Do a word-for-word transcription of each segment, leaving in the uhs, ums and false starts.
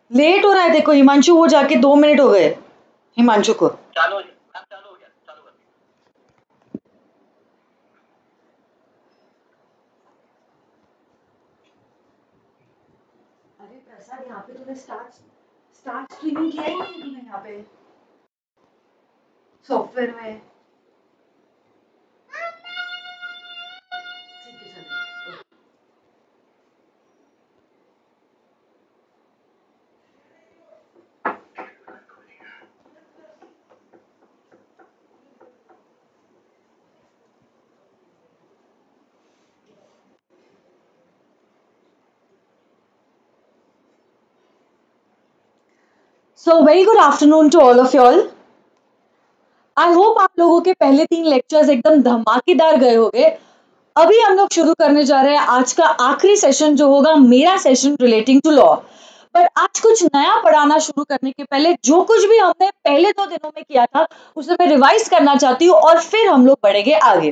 Late हो रहा है, देखो हिमांशु वो जाके दो मिनट हो गए हिमांशु को। चालू चालू हो गया, चालू कर। अरे प्रसाद, यहाँ पे तूने स्टार्ट स्टार्ट स्ट्रीमिंग किया ही नहीं तूने यहाँ पे सॉफ्टवेयर में। ठीक है चलो। So very good afternoon to all of you all. I hope आप लोगों के पहले तीन लेक्चर्स एकदम धमाकेदार गए होंगे। अभी हम लोग शुरू करने जा रहे हैं आज का आखिरी सेशन जो होगा मेरा सेशन रिलेटिंग टू लॉ। पर आज कुछ नया पढ़ाना शुरू करने के पहले जो कुछ भी हमने पहले दो दिनों में किया था उसे मैं रिवाइज करना चाहती हूँ और फिर हम लोग बढ़ेंगे आगे।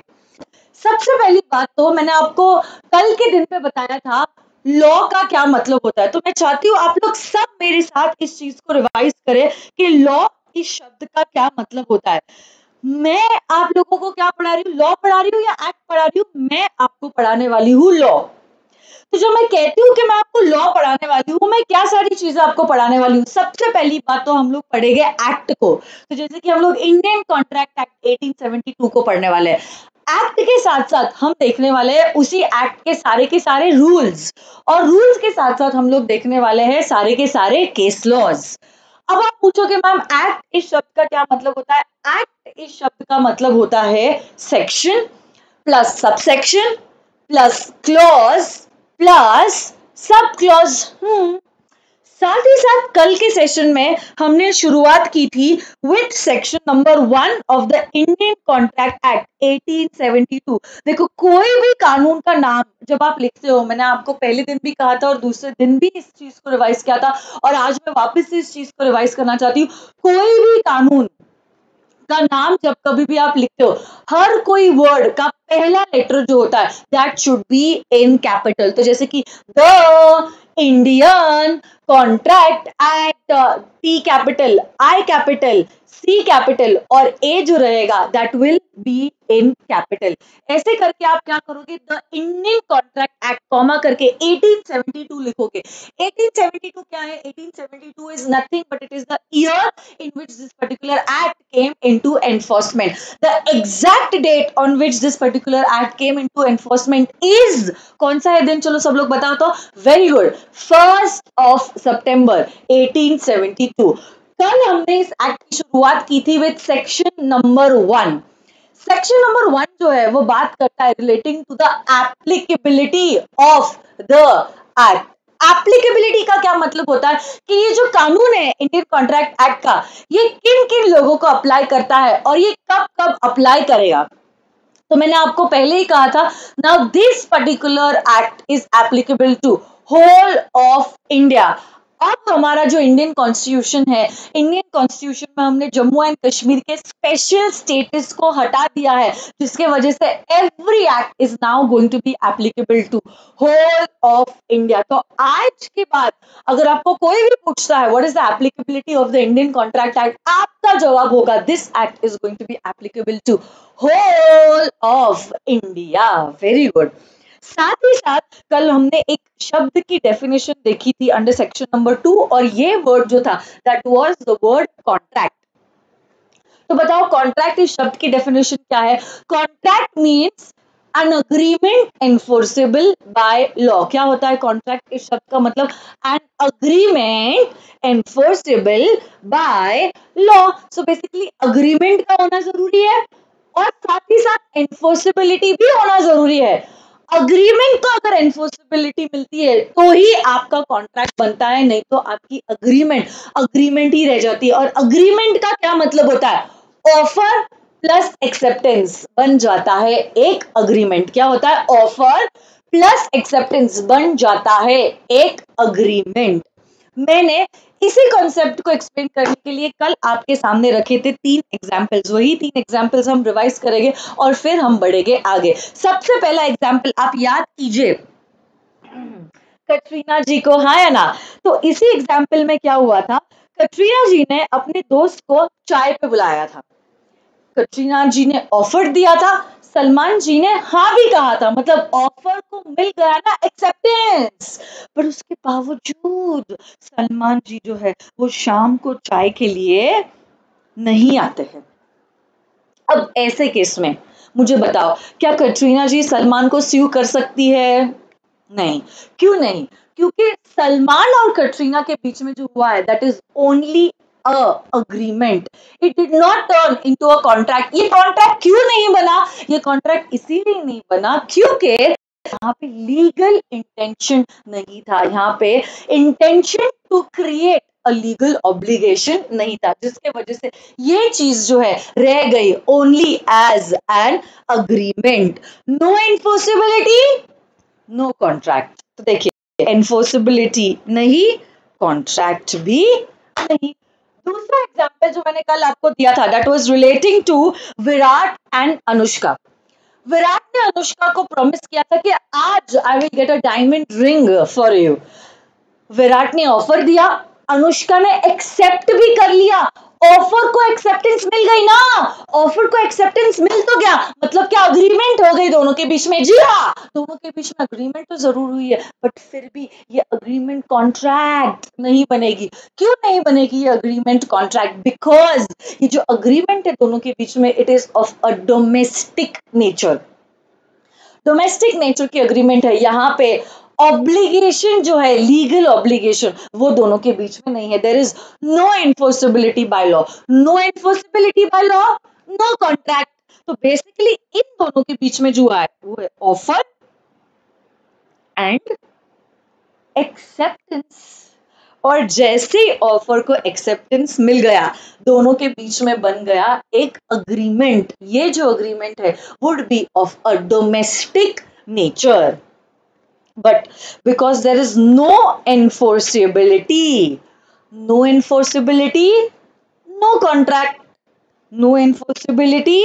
सबसे पहली बात तो मैंने आपको कल के दिन पे बताया था लॉ का क्या मतलब होता है, तो मैं चाहती हूँ आप लोग सब मेरे साथ इस चीज को रिवाइज करें कि लॉ इस शब्द का क्या मतलब होता है। मैं आप लोगों को क्या पढ़ा रही हूँ, लॉ पढ़ा रही हूँ या एक्ट पढ़ा रही हूँ? मैं आपको पढ़ाने वाली हूँ लॉ। तो जब मैं कहती हूँ कि मैं आपको लॉ पढ़ाने वाली हूँ, मैं क्या सारी चीजें आपको पढ़ाने वाली हूँ। सबसे पहली बात तो हम लोग पढ़ेंगे एक्ट को। तो जैसे कि हम लोग इंडियन कॉन्ट्रैक्ट एक्ट अठारह सौ बहत्तर को पढ़ने वाले हैं। एक्ट के साथ साथ हम देखने वाले हैं उसी एक्ट के सारे के सारे रूल्स, और रूल्स के साथ साथ हम लोग देखने वाले हैं सारे के सारे केस लॉज। अब आप पूछोगे मैम एक्ट इस शब्द का क्या मतलब होता है? एक्ट इस शब्द का मतलब होता है section plus subsection plus clause plus sub clause. हम्म साथ ही साथ कल के सेशन में हमने शुरुआत की थी with section number one of the Indian contract act अठारह सौ बहत्तर। देखो कोई भी कानून का नाम जब आप लिखते हो, मैंने आपको पहले दिन भी कहा था और दूसरे दिन भी इस चीज को रिवाइज किया था और आज मैं वापस से इस चीज को रिवाइज करना चाहती हूँ। कोई भी कानून का नाम जब कभी भी आप लिखते हो, हर कोई वर्ड का पहला लेटर जो होता है that should be in capital. तो जैसे कि the Indian contract act, T capital, I capital, C capital और ए जो रहेगा that will be in capital. ऐसे करके आप क्या करोगे, the Indian contract act comma करके अठारह सौ बहत्तर लिखोगे। अठारह सौ बहत्तर क्या है? अठारह सौ बहत्तर is nothing but it is the year in which this particular act came into enforcement. The exact date on which this particular act came into enforcement is कौन सा है दिन? चलो सब लोग बताओ तो। वेरी गुड, फर्स्ट ऑफ सितंबर अठारह सौ बहत्तर। कल हमने इस एक्ट की शुरुआत की थी with section number one. Section number one जो है वो बात करता है relating to the applicability of the act. Applicability का क्या मतलब होता है कि ये जो कानून है इंडियन कॉन्ट्रैक्ट एक्ट का, ये किन किन लोगों को अप्लाई करता है और ये कब कब अप्लाई करेगा। तो मैंने आपको पहले ही कहा था, now this particular act is applicable to whole of India. अब हमारा जो इंडियन कॉन्स्टिट्यूशन है, इंडियन कॉन्स्टिट्यूशन में हमने जम्मू एंड कश्मीर के स्पेशल स्टेटस को हटा दिया है, जिसके वजह से every act is now going to be applicable to whole of India. तो आज के बाद अगर आपको कोई भी पूछता है what is the applicability of the Indian contract act, आपका जवाब होगा this act is going to be applicable to whole of India. Very good. साथ ही साथ कल हमने एक शब्द की डेफिनेशन देखी थी अंडर सेक्शन नंबर टू, और ये वर्ड जो था that was the word contract. तो बताओ कॉन्ट्रैक्ट इस शब्द की डेफिनेशन क्या है? Contract means an agreement enforceable by law. क्या होता है कॉन्ट्रैक्ट इस शब्द का मतलब? An agreement enforceable by law. So basically agreement का होना जरूरी है और साथ ही साथ एनफोर्सेबिलिटी भी होना जरूरी है। अग्रीमेंट को अगर एनफोर्सेबिलिटी मिलती है तो ही आपका कॉन्ट्रैक्ट बनता है, नहीं तो आपकी अग्रीमेंट अग्रीमेंट ही रह जाती है। और अग्रीमेंट का क्या मतलब होता है? ऑफर प्लस एक्सेप्टेंस बन जाता है एक अग्रीमेंट। क्या होता है? ऑफर प्लस एक्सेप्टेंस बन जाता है एक अग्रीमेंट। मैंने इसी कॉन्सेप्ट को एक्सप्लेन करने के लिए कल आपके सामने रखे थे तीन एग्जाम्पल्स। वही तीन एग्जाम्पल्स हम रिवाइज करेंगे और फिर हम बढ़ेंगे आगे। सबसे पहला एग्जाम्पल आप याद कीजिए, कटरीना जी को, हाँ या ना? तो इसी एग्जाम्पल में क्या हुआ था, कटरीना जी ने अपने दोस्त को चाय पे बुलाया था, कटरीना जी ने ऑफर दिया था, सलमान जी ने हाँ भी कहा था, मतलब ऑफर को मिल गया ना एक्सेप्टेंस, पर उसके बावजूद सलमान जी जो है वो शाम को चाय के लिए नहीं आते हैं। अब ऐसे केस में मुझे बताओ, क्या कटरीना जी सलमान को स्यू कर सकती है? नहीं। क्यों नहीं? क्योंकि सलमान और कटरीना के बीच में जो हुआ है that is only a agreement, it did not turn into a contract. ये कॉन्ट्रैक्ट क्यों नहीं बना? ये कॉन्ट्रैक्ट इसीलिए नहीं बना क्योंकि यहाँ पे लीगल इंटेंशन नहीं था, यहाँ पे intention to create a legal obligation नहीं था, जिसके वजह से ये चीज जो है रह गई only as an agreement. No enforceability, no contract. तो देखिए, एनफोर्सेबिलिटी नहीं, कॉन्ट्रैक्ट भी नहीं। दूसरा एग्जांपल जो मैंने कल आपको दिया था that was relating to Virat and Anushka. Virat ने अनुष्का को प्रॉमिस किया था कि आज I will get a diamond ring for you. Virat ने ऑफर दिया, अनुष्का ने एक्सेप्ट भी कर लिया, ऑफर को एक्सेप्टेंस मिल गई ना, ऑफर को एक्सेप्टेंस मिल तो गया, मतलब क्या अग्रीमेंट हो गई दोनों के बीच में। जी हाँ, दोनों के बीच में अग्रीमेंट तो जरूर हुई है, बट फिर भी ये अग्रीमेंट कॉन्ट्रैक्ट नहीं बनेगी। क्यों नहीं बनेगी ये अग्रीमेंट कॉन्ट्रैक्ट? बिकॉज ये जो अग्रीमेंट है दोनों के बीच में it is of a domestic nature, domestic nature की अग्रीमेंट है। यहाँ पे ऑब्लिगेशन जो है, लीगल ऑब्लिगेशन, वो दोनों के बीच में नहीं है। There is no enforceability by law, no enforceability by law, no contract. तो बेसिकली इन दोनों के बीच में जो है वो है ऑफर एंड एक्सेप्टेंस। और जैसे ही ऑफर को एक्सेप्टेंस मिल गया, दोनों के बीच में बन गया एक अग्रीमेंट। ये जो अग्रीमेंट है would be of a domestic nature, but because there is no enforceability, no enforceability, no contract, no enforceability,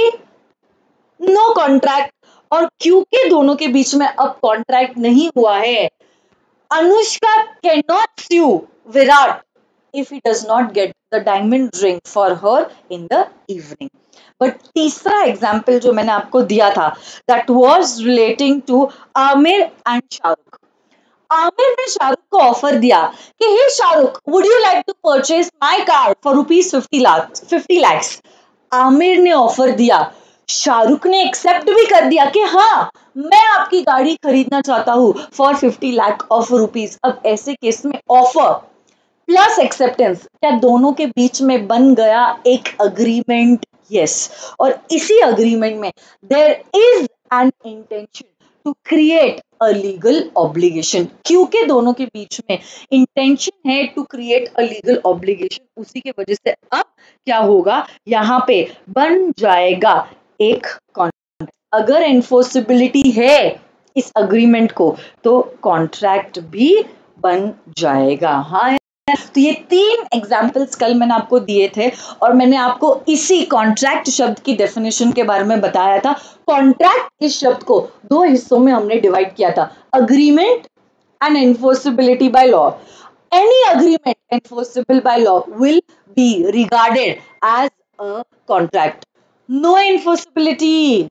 no contract। और क्योंकि दोनों के बीच में अब कॉन्ट्रैक्ट नहीं हुआ है, Anushka cannot sue Virat if he does not get the diamond ring for her in the evening। But तीसरा एग्जाम्पल जो मैंने आपको दिया था that was relating to Aamir and Shahrukh. Aamir ने शाहरुख को ऑफर दिया कि hey Shahrukh, would you like to purchase my car for rupees fifty lakh fifty lakhs. Aamir ने ऑफर दिया, शाहरुख ने एक्सेप्ट भी कर दिया कि हाँ मैं आपकी गाड़ी खरीदना चाहता हूं for fifty lakh of rupees. अब ऐसे केस में ऑफर प्लस एक्सेप्टेंस, क्या दोनों के बीच में बन गया एक अग्रीमेंट? यस। और इसी अग्रीमेंट में there is an intention to create a legal obligation. क्योंकि दोनों के बीच में इंटेंशन है to create a legal obligation, उसी के वजह से अब क्या होगा, यहाँ पे बन जाएगा एक कॉन्ट्रैक्ट। अगर एनफोर्सेबिलिटी है इस अग्रीमेंट को तो कॉन्ट्रैक्ट भी बन जाएगा। हाँ, तो ये तीन एग्जाम्पल्स कल मैंने आपको दिए थे और मैंने आपको इसी कॉन्ट्रैक्ट शब्द की डेफिनेशन के बारे में बताया था। कॉन्ट्रैक्ट इस शब्द को दो हिस्सों में हमने डिवाइड किया था, agreement and enforceability by law. Any agreement enforceable by law will be regarded as a contract. No enforceability,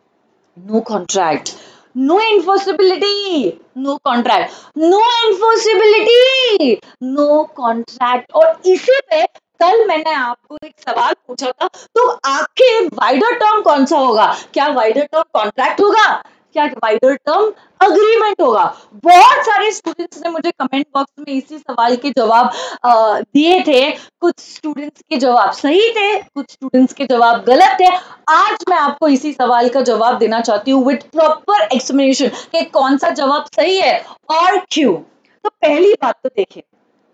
no contract, no enforceability, no contract, no enforceability, no contract। और इसी पे कल मैंने आपको एक सवाल पूछा था, तो आखिर वाइडर टर्म कौन सा होगा? क्या वाइडर टर्म कॉन्ट्रैक्ट होगा? क्या वाइडर टर्म अग्रीमेंट होगा? बहुत सारे स्टूडेंट्स ने मुझे कमेंट बॉक्स में इसी सवाल के जवाब दिए थे। कुछ स्टूडेंट्स के जवाब सही थे, कुछ स्टूडेंट्स के जवाब गलत थे। आज मैं आपको इसी सवाल का जवाब देना चाहती हूँ विद प्रॉपर एक्सप्लेनेशन कि कौन सा जवाब सही है और क्यों। तो पहली बात तो देखिए,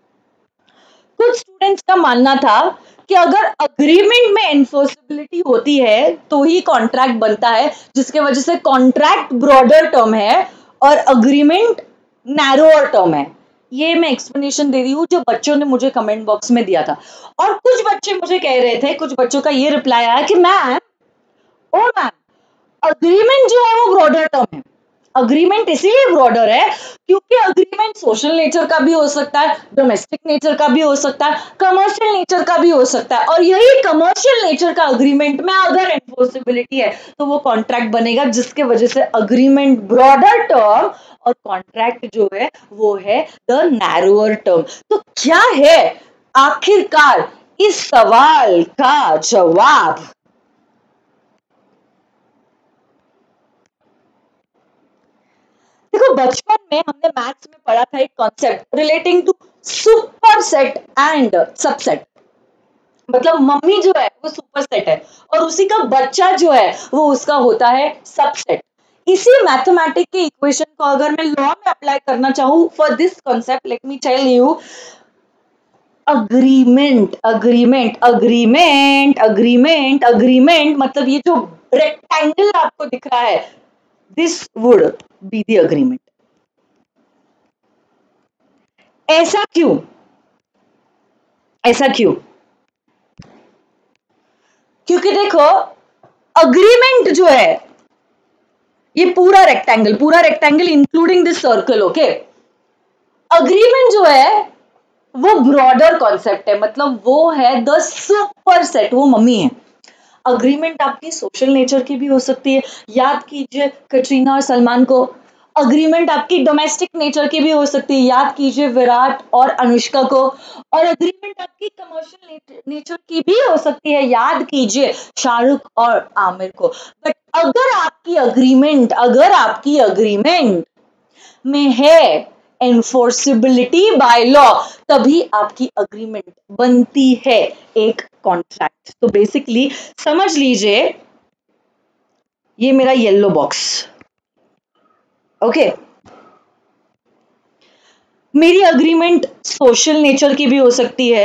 कुछ स्टूडेंट्स का मानना था कि अगर अग्रीमेंट में एनफोर्सेबिलिटी होती है तो ही कॉन्ट्रैक्ट बनता है, जिसके वजह से कॉन्ट्रैक्ट ब्रॉडर टर्म है और अग्रीमेंट नैरोअर टर्म है। ये मैं एक्सप्लेनेशन दे रही हूँ जो बच्चों ने मुझे कमेंट बॉक्स में दिया था। और कुछ बच्चे मुझे कह रहे थे, कुछ बच्चों का ये रिप्लाई आया कि मैम, ओ मैम, अग्रीमेंट जो है वो ब्रॉडर टर्म है, अग्रीमेंट इसीलिए ब्रॉडर है क्योंकि अग्रीमेंट सोशल नेचर का भी हो सकता है, डोमेस्टिक नेचर का भी हो सकता है, कमर्शियल नेचर का भी हो सकता है, और यही कमर्शियल नेचर का अग्रीमेंट में अगर एनफोर्सेबिलिटी है तो वो कॉन्ट्रैक्ट बनेगा, जिसके वजह से अग्रीमेंट ब्रॉडर टर्म और कॉन्ट्रैक्ट जो है वो है द नैरोअर टर्म। तो क्या है आखिरकार इस सवाल का जवाब? देखो, बचपन में हमने मैथ्स में पढ़ा था एक concept relating to superset and subset. मतलब मम्मी जो है वो सुपरसेट है और उसी का बच्चा जो है वो उसका होता है सबसेट। इसी मैथमेटिक के इक्वेशन को अगर मैं लॉ में अप्लाई करना चाहूँ for this concept, let me tell you, agreement agreement agreement agreement agreement मतलब ये जो रेक्टेंगल आपको दिख रहा है, this would be the agreement. ऐसा क्यों? ऐसा क्यों? क्योंकि देखो, अग्रीमेंट जो है ये पूरा रेक्टेंगल, पूरा rectangle including this circle, okay. Agreement जो है वो ब्रॉडर कॉन्सेप्ट है, मतलब वो है द सुपर सेट, वो मम्मी है। अग्रीमेंट आपकी सोशल नेचर की भी हो सकती है, याद कीजिए कटरीना और सलमान को। अग्रीमेंट आपकी डोमेस्टिक नेचर की भी हो सकती है, याद कीजिए विराट और अनुष्का को। और अग्रीमेंट आपकी कमर्शियल नेचर की भी हो सकती है, याद कीजिए शाहरुख और आमिर को। बट अगर आपकी अग्रीमेंट अगर आपकी अग्रीमेंट में है एनफोर्सिबिलिटी बाय लॉ, तभी आपकी अग्रीमेंट बनती है एक कॉन्ट्रैक्ट। तो बेसिकली समझ लीजिए ये मेरा येलो बॉक्स, ओके। मेरी अग्रीमेंट सोशल नेचर की भी हो सकती है,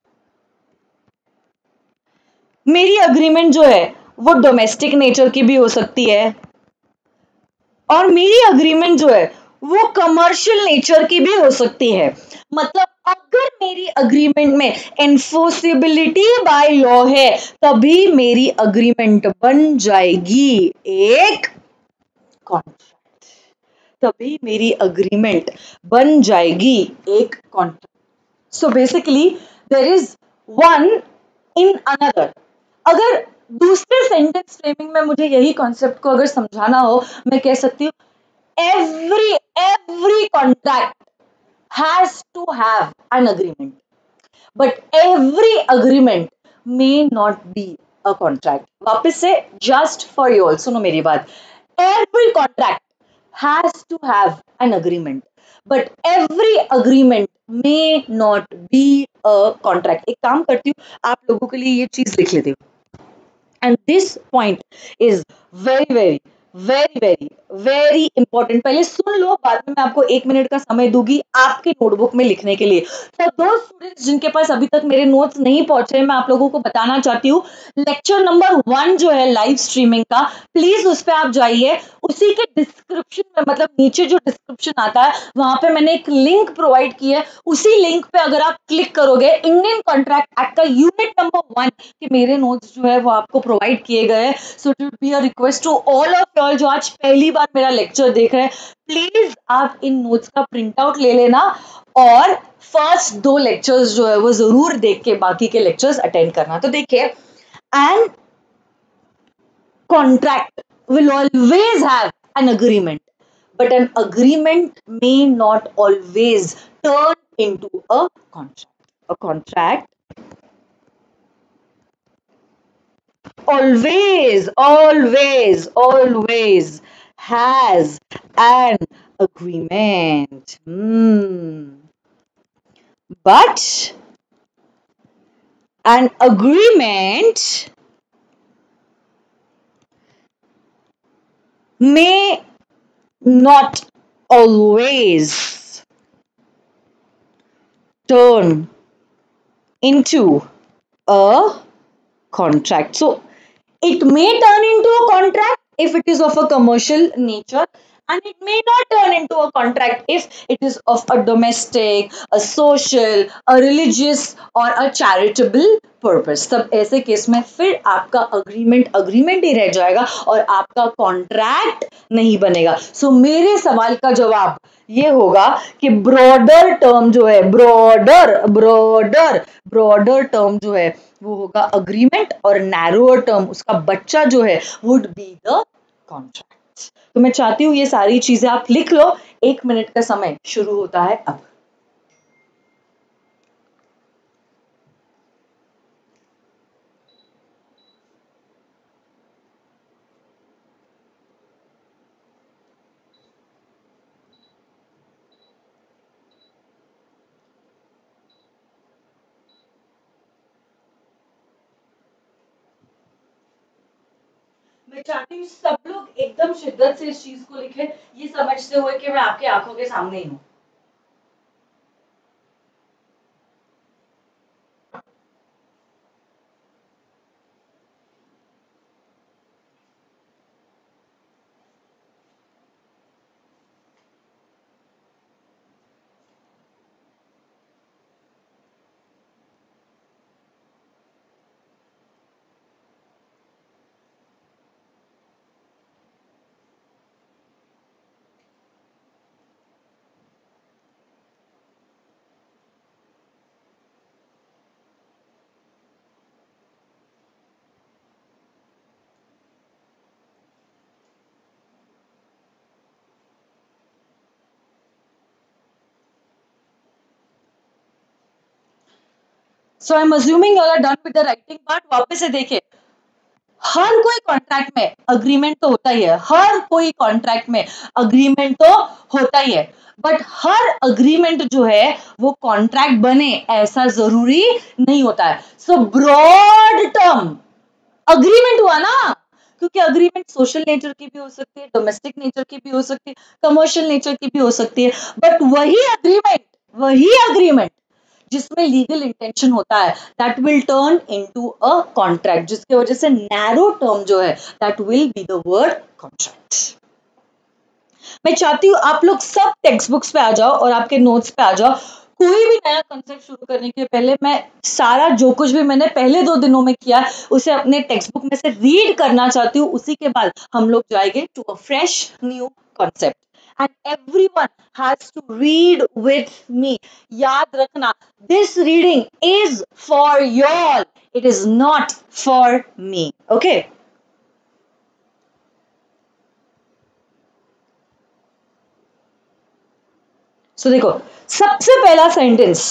मेरी अग्रीमेंट जो है वो डोमेस्टिक नेचर की भी हो सकती है, और मेरी अग्रीमेंट जो है वो कमर्शियल नेचर की भी हो सकती है। मतलब अगर मेरी अग्रीमेंट में एनफोर्सिबिलिटी बाय लॉ है तभी मेरी अग्रीमेंट बन जाएगी एक कॉन्ट्रैक्ट, तभी मेरी अग्रीमेंट बन जाएगी एक contract. So basically there is one in another. अगर दूसरे सेंटेंस फ्रेमिंग में मुझे यही कॉन्सेप्ट को अगर समझाना हो, मैं कह सकती हूँ every every contract has to have an agreement, but every agreement may not be a contract। वापस से just for you all, सुनो मेरी बात, every contract has to have an agreement, but every agreement may not be a contract। एक काम करती हूँ, आप लोगों के लिए ये चीज लिख लेती हूँ, and this point is very very very very very important. पहले सुन लो, बाद में मैं आपको एक मिनट का समय दूंगी आपके नोटबुक में लिखने के लिए। तो दो स्टूडेंट्स जिनके पास अभी तक मेरे नोट्स नहीं पहुंचे, मैं आप लोगों को बताना चाहती हूँ लेक्चर नंबर वन जो है लाइव स्ट्रीमिंग का, प्लीज उस पर आप जाइए। उसी के डिस्क्रिप्शन में, मतलब नीचे जो डिस्क्रिप्शन आता है वहां पे मैंने एक लिंक प्रोवाइड की है, उसी लिंक पे अगर आप क्लिक करोगे इंडियन कॉन्ट्रैक्ट एक्ट का यूनिट नंबर वन कि मेरे नोट्स जो है वो आपको प्रोवाइड किए गए। So it would be a request to all of you जो आज पहली बार मेरा लेक्चर देख रहे हैं, प्लीज आप इन नोट्स का प्रिंट आउट ले लेना और फर्स्ट दो लेक्चर्स जो है वो जरूर देख के बाकी के लेक्चर्स अटेंड करना। तो देखिए, and contract will always have an agreement, but an agreement may not always turn into a contract. A contract always, always, always has an agreement. Hmm. But an agreement may not always turn into a contract. So it may turn into a contract if it is of a commercial nature, and it may not turn into a contract if it is of a domestic, a social, a religious or a charitable purpose. तब ऐसे case में फिर आपका agreement agreement ही रह जाएगा और आपका contract नहीं बनेगा. सो so, मेरे सवाल का जवाब ये होगा कि ब्रॉडर टर्म जो है ब्रॉडर ब्रॉडर ब्रॉडर टर्म जो है वो होगा अग्रीमेंट और नैरोअर टर्म उसका बच्चा जो है वुड बी द कॉन्ट्रैक्ट. तो मैं चाहती हूं ये सारी चीजें आप लिख लो. एक मिनट का समय शुरू होता है अब. मैं चाहती हूँ सब लोग एकदम शिद्दत से इस चीज को लिखें, ये समझते हुए कि मैं आपकी आंखों के सामने ही हूँ. So I am assuming you are done with the writing part. वापस से देखिए, हर कोई कॉन्ट्रैक्ट में अग्रीमेंट तो होता ही है. हर कोई कॉन्ट्रैक्ट में अग्रीमेंट तो होता ही है. बट हर अग्रीमेंट जो है वो कॉन्ट्रैक्ट बने ऐसा जरूरी नहीं होता है. सो ब्रॉड टर्म अग्रीमेंट हुआ ना, क्योंकि अग्रीमेंट सोशल नेचर की भी हो सकती है, डोमेस्टिक नेचर की भी हो सकती है, कमर्शियल नेचर की भी हो सकती है. बट वही अग्रीमेंट वही अग्रीमेंट जिसमें लीगल इंटेंशन होता है that will turn into a contract, जिसकी वजह से नैरो टर्म जो है that will be the word contract. मैं चाहती हूं आप लोग सब टेक्स्ट बुक्स पे आ जाओ और आपके नोट्स पे आ जाओ. कोई भी नया कंसेप्ट शुरू करने के पहले मैं सारा जो कुछ भी मैंने पहले दो दिनों में किया उसे अपने टेक्स्ट बुक में से रीड करना चाहती हूँ. उसी के बाद हम लोग जाएंगे to a fresh new concept and everyone has to read with me. याद रखना, this reading is for y'all. It is not for me. Okay? So देखो, सबसे पहला सेंटेंस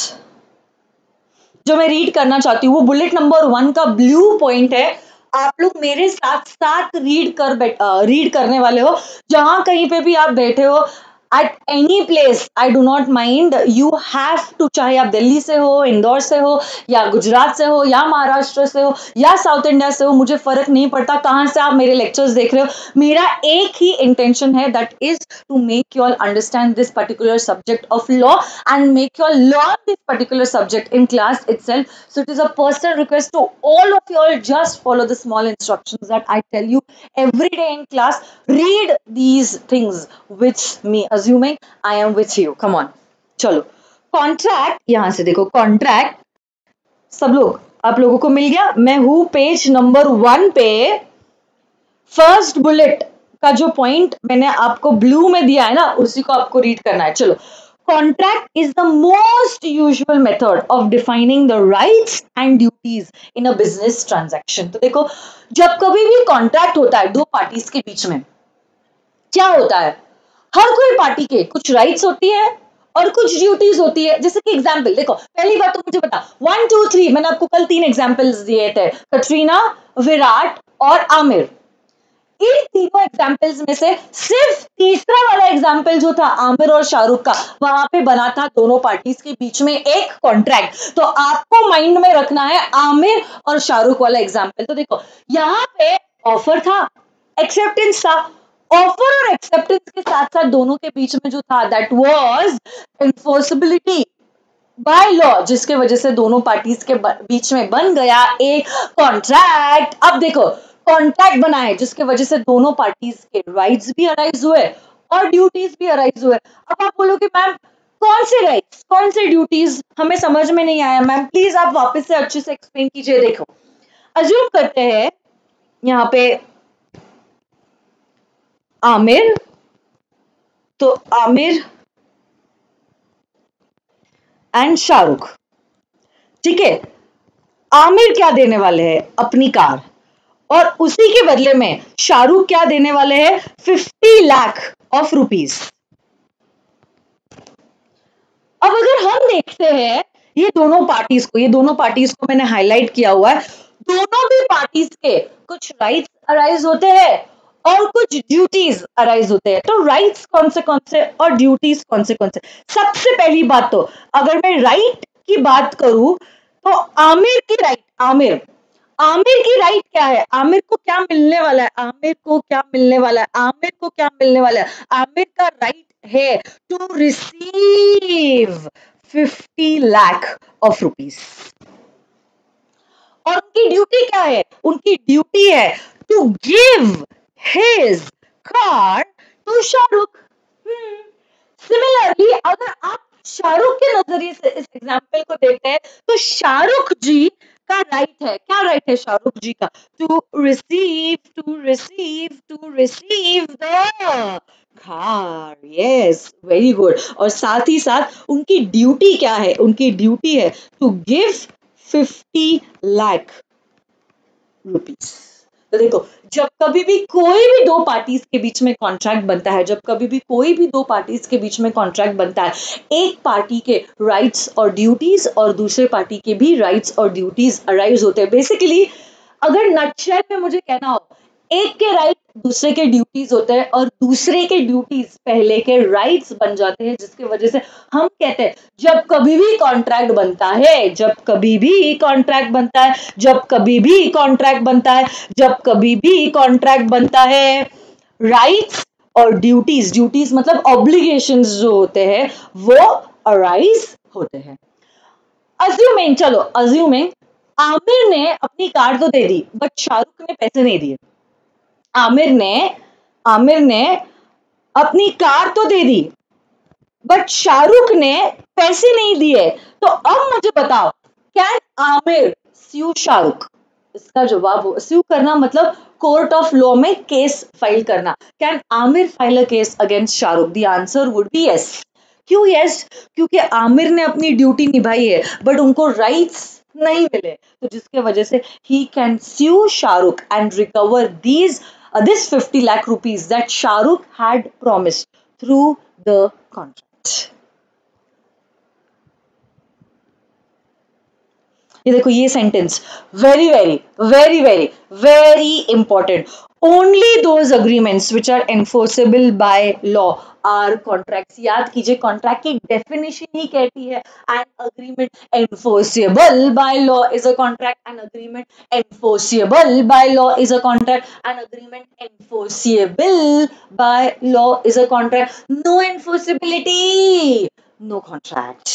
जो मैं रीड करना चाहती हूँ वो बुलेट नंबर वन का ब्लू पॉइंट है. आप लोग मेरे साथ साथ रीड कर बैठ रीड करने वाले हो. जहां कहीं पे भी आप बैठे हो at any place, I do not mind. You have to, चाहे आप दिल्ली से हो, इंदौर से हो, या गुजरात से हो, या महाराष्ट्र से हो, या साउथ इंडिया से हो, मुझे फर्क नहीं पड़ता कहां से आप मेरे लेक्चर्स देख रहे हो. मेरा एक ही इंटेंशन है, that is to make you all understand this particular subject of law and make you all learn this particular subject in class itself. So it is a personal request to all of you all, just follow the small instructions that I tell you every day in class. Read these things with me, assuming I am with you. Come on, चलो. Contract, यहां से देखो, contract सब लोग, आप लोगों को मिल गया. मैं हूं पेज नंबर वन पे. फर्स्ट बुलेट का जो पॉइंट मैंने आपको ब्लू में दिया है ना, उसी को आपको रीड करना है. चलो. Contract is the most usual method of defining the rights and duties in a business transaction. तो देखो, जब कभी भी कॉन्ट्रैक्ट होता है दो पार्टीज के बीच में, क्या होता है, हर कोई पार्टी के कुछ राइट्स होती है और कुछ ड्यूटीज होती है. जैसे कि एग्जाम्पल देखो, पहली बात तो मुझे बता, वन टू थ्री मैंने आपको कल तीन एग्जाम्पल्स दिए थे, कटरीना, विराट और आमिर. इन तीनों एग्जाम्पल्स में से सिर्फ तीसरा वाला एग्जाम्पल जो था आमिर और शाहरुख का, वहां पे बना था दोनों पार्टीज के बीच में एक कॉन्ट्रैक्ट. तो आपको माइंड में रखना है आमिर और शाहरुख वाला एग्जाम्पल. तो देखो, यहाँ पे ऑफर था, एक्सेप्टेंस था. ऑफर और एक्सेप्टेंस के साथ साथ दोनों के बीच में जो था that was enforceability by law, जिसके वजह से दोनों पार्टीज के बीच में बन गया एक कॉन्ट्रैक्ट. अब देखो, कॉन्ट्रैक्ट बना है जिसके वजह से दोनों पार्टीज के राइट्स भी अराइज हुए और ड्यूटीज भी अराइज हुए। अब आप बोलोगे मैम कौन से राइट्स, कौन से ड्यूटीज, हमें समझ में नहीं आया मैम, प्लीज आप वापस से अच्छे से एक्सप्लेन कीजिए। देखो अज्यूम करते हैं यहाँ पे आमिर, तो आमिर एंड शाहरुख, ठीक है। आमिर क्या देने वाले हैं, अपनी कार, और उसी के बदले में शाहरुख क्या देने वाले हैं, फिफ्टी लाख ऑफ रुपीज। अब अगर हम देखते हैं ये दोनों पार्टीज को, ये दोनों पार्टीज को मैंने हाईलाइट किया हुआ है, दोनों भी पार्टीज के कुछ राइट्स अराइज होते हैं और कुछ ड्यूटीज अराइज होते हैं। तो राइट्स कौन से कौन से और ड्यूटीज कौन से कौन से। सबसे पहली बात तो अगर मैं राइट की बात करूं तो आमिर की राइट, आमिर आमिर की राइट क्या है, आमिर को क्या मिलने वाला है, आमिर को क्या मिलने वाला है, आमिर को क्या मिलने वाला है, आमिर का राइट है to receive fifty lakh of rupees. और उनकी ड्यूटी क्या है, उनकी ड्यूटी है to give his car to Shahrukh. Similarly अगर आप शाहरुख के नजरिए से इस एग्जाम्पल को देखते हैं तो शाहरुख जी का राइट है, क्या राइट है शाहरुख जी का, to receive to receive to receive the car. Yes, very good. और साथ ही साथ उनकी ड्यूटी क्या है, उनकी ड्यूटी है to give fifty lakh rupees. तो देखो जब कभी भी कोई भी दो पार्टीज के बीच में कॉन्ट्रैक्ट बनता है, जब कभी भी कोई भी दो पार्टीज के बीच में कॉन्ट्रैक्ट बनता है, एक पार्टी के राइट्स और ड्यूटीज और दूसरे पार्टी के भी राइट्स और ड्यूटीज अराइज होते हैं। बेसिकली अगर नटशेल में मुझे कहना हो, एक के राइट दूसरे के ड्यूटीज होते हैं और दूसरे के ड्यूटीज पहले के राइट्स बन जाते हैं, जिसकी वजह से हम कहते हैं जब कभी भी कॉन्ट्रैक्ट बनता है, जब कभी भी कॉन्ट्रैक्ट बनता है, जब कभी भी कॉन्ट्रैक्ट बनता है, जब कभी भी कॉन्ट्रैक्ट बनता है, राइट्स और ड्यूटीज, ड्यूटीज मतलब ऑब्लिगेशंस जो होते हैं वो अराइज होते हैं। अज्यूमिंग, चलो अज्यूमिंग आमिर ने अपनी कार तो दे दी बट शाहरुख ने पैसे नहीं दिए। आमिर ने आमिर ने अपनी कार तो दे दी बट शाहरुख ने पैसे नहीं दिए। तो अब मुझे बताओ, कैन आमिर स्यू शाहरुख? इसका जवाब हो, स्यू करना मतलब कोर्ट ऑफ लॉ में केस फाइल करना। Can Aamir file a case against Shahrukh? The answer would be yes. क्यों यस? क्योंकि आमिर ने अपनी ड्यूटी निभाई है बट उनको राइट्स नहीं मिले, तो जिसके वजह से ही can sue Shahrukh and recover these this fifty lakh rupees that Shahrukh had promised through the contract. ये देखो ये sentence very very very very very important. Only those agreements which are enforceable by law are contracts. याद कीजिए contract की definition ही कहती है an agreement enforceable by law is a contract, an agreement enforceable by law is a contract, an agreement enforceable by law is a contract. No enforceability, no contract.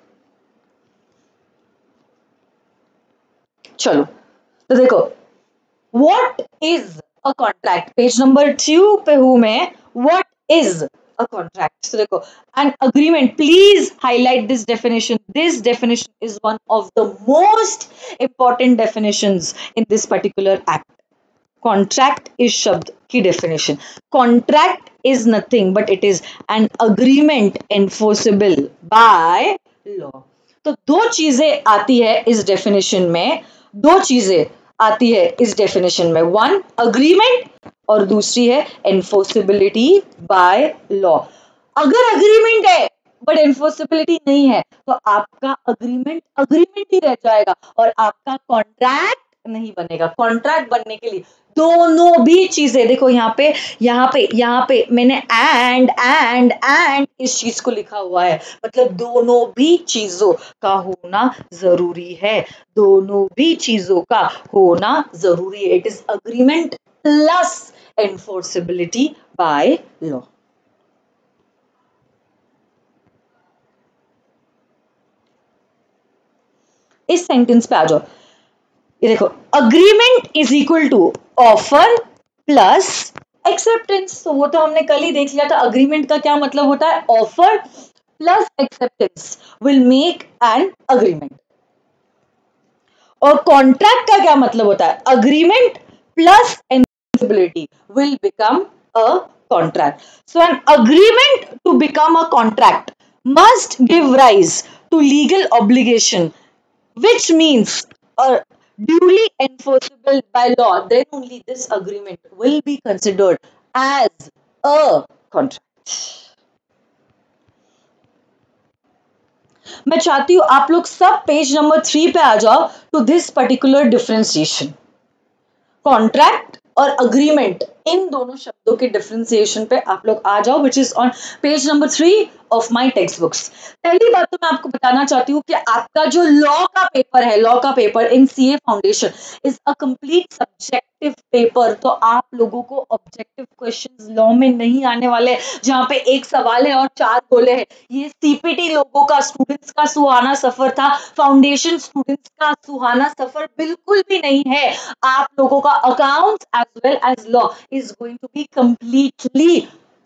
चलो तो देखो what is a contract, page number two पे हूं मैं। What is a contract? तो देखो an agreement, please highlight this definition, this definition is one of the most important definitions in this particular act. Contract इज शब्द की definition. Contract is nothing but it is an agreement enforceable by law. तो दो चीजें आती है इस definition में, दो चीजें आती है इस डेफिनेशन में, वन अग्रीमेंट और दूसरी है एनफोर्सिबिलिटी बाय लॉ। अगर अग्रीमेंट है बट एनफोर्सिबिलिटी नहीं है तो आपका अग्रीमेंट अग्रीमेंट ही रह जाएगा और आपका कॉन्ट्रैक्ट नहीं बनेगा। कॉन्ट्रैक्ट बनने के लिए दोनों भी चीजें, देखो यहाँ पे यहाँ पे यहाँ पे मैंने एंड एंड एंड इस चीज को लिखा हुआ है, मतलब दोनों भी चीजों का होना जरूरी है, दोनों भी चीजों का होना जरूरी है। It is agreement plus enforceability by law. इस सेंटेंस पे आ जाओ, ये देखो agreement is equal to offer plus acceptance, तो वो तो हमने कल ही देख लिया था, अग्रीमेंट का क्या मतलब होता है, offer plus acceptance will make an agreement. और कॉन्ट्रैक्ट का क्या मतलब होता है, agreement plus enforceability will become a contract. So an agreement to become a contract must give rise to legal obligation, which means a duly enforceable by law. Then only this agreement will be considered as a contract. मैं चाहती हूं आप लोग सब page number three पे आ जाओ to this particular differentiation. Contract और अग्रीमेंट, इन दोनों शब्दों के डिफरेंशिएशन पे आप लोग आ जाओ, which is on page number three of my text books. पहली बात तो मैं आपको बताना चाहती हूँ कि आपका जो लॉ का पेपर है, लॉ का paper in CA foundation is a complete subjective paper. तो आप लोगों को ऑब्जेक्टिव क्वेश्चंस लॉ में नहीं आने वाले, जहां पे एक सवाल है और चार गोले हैं। ये सीपीटी लोगों का, स्टूडेंट्स का सुहाना सफर था, फाउंडेशन स्टूडेंट्स का सुहाना सफर बिल्कुल भी नहीं है। आप लोगों का accounts as well as law is going to be completely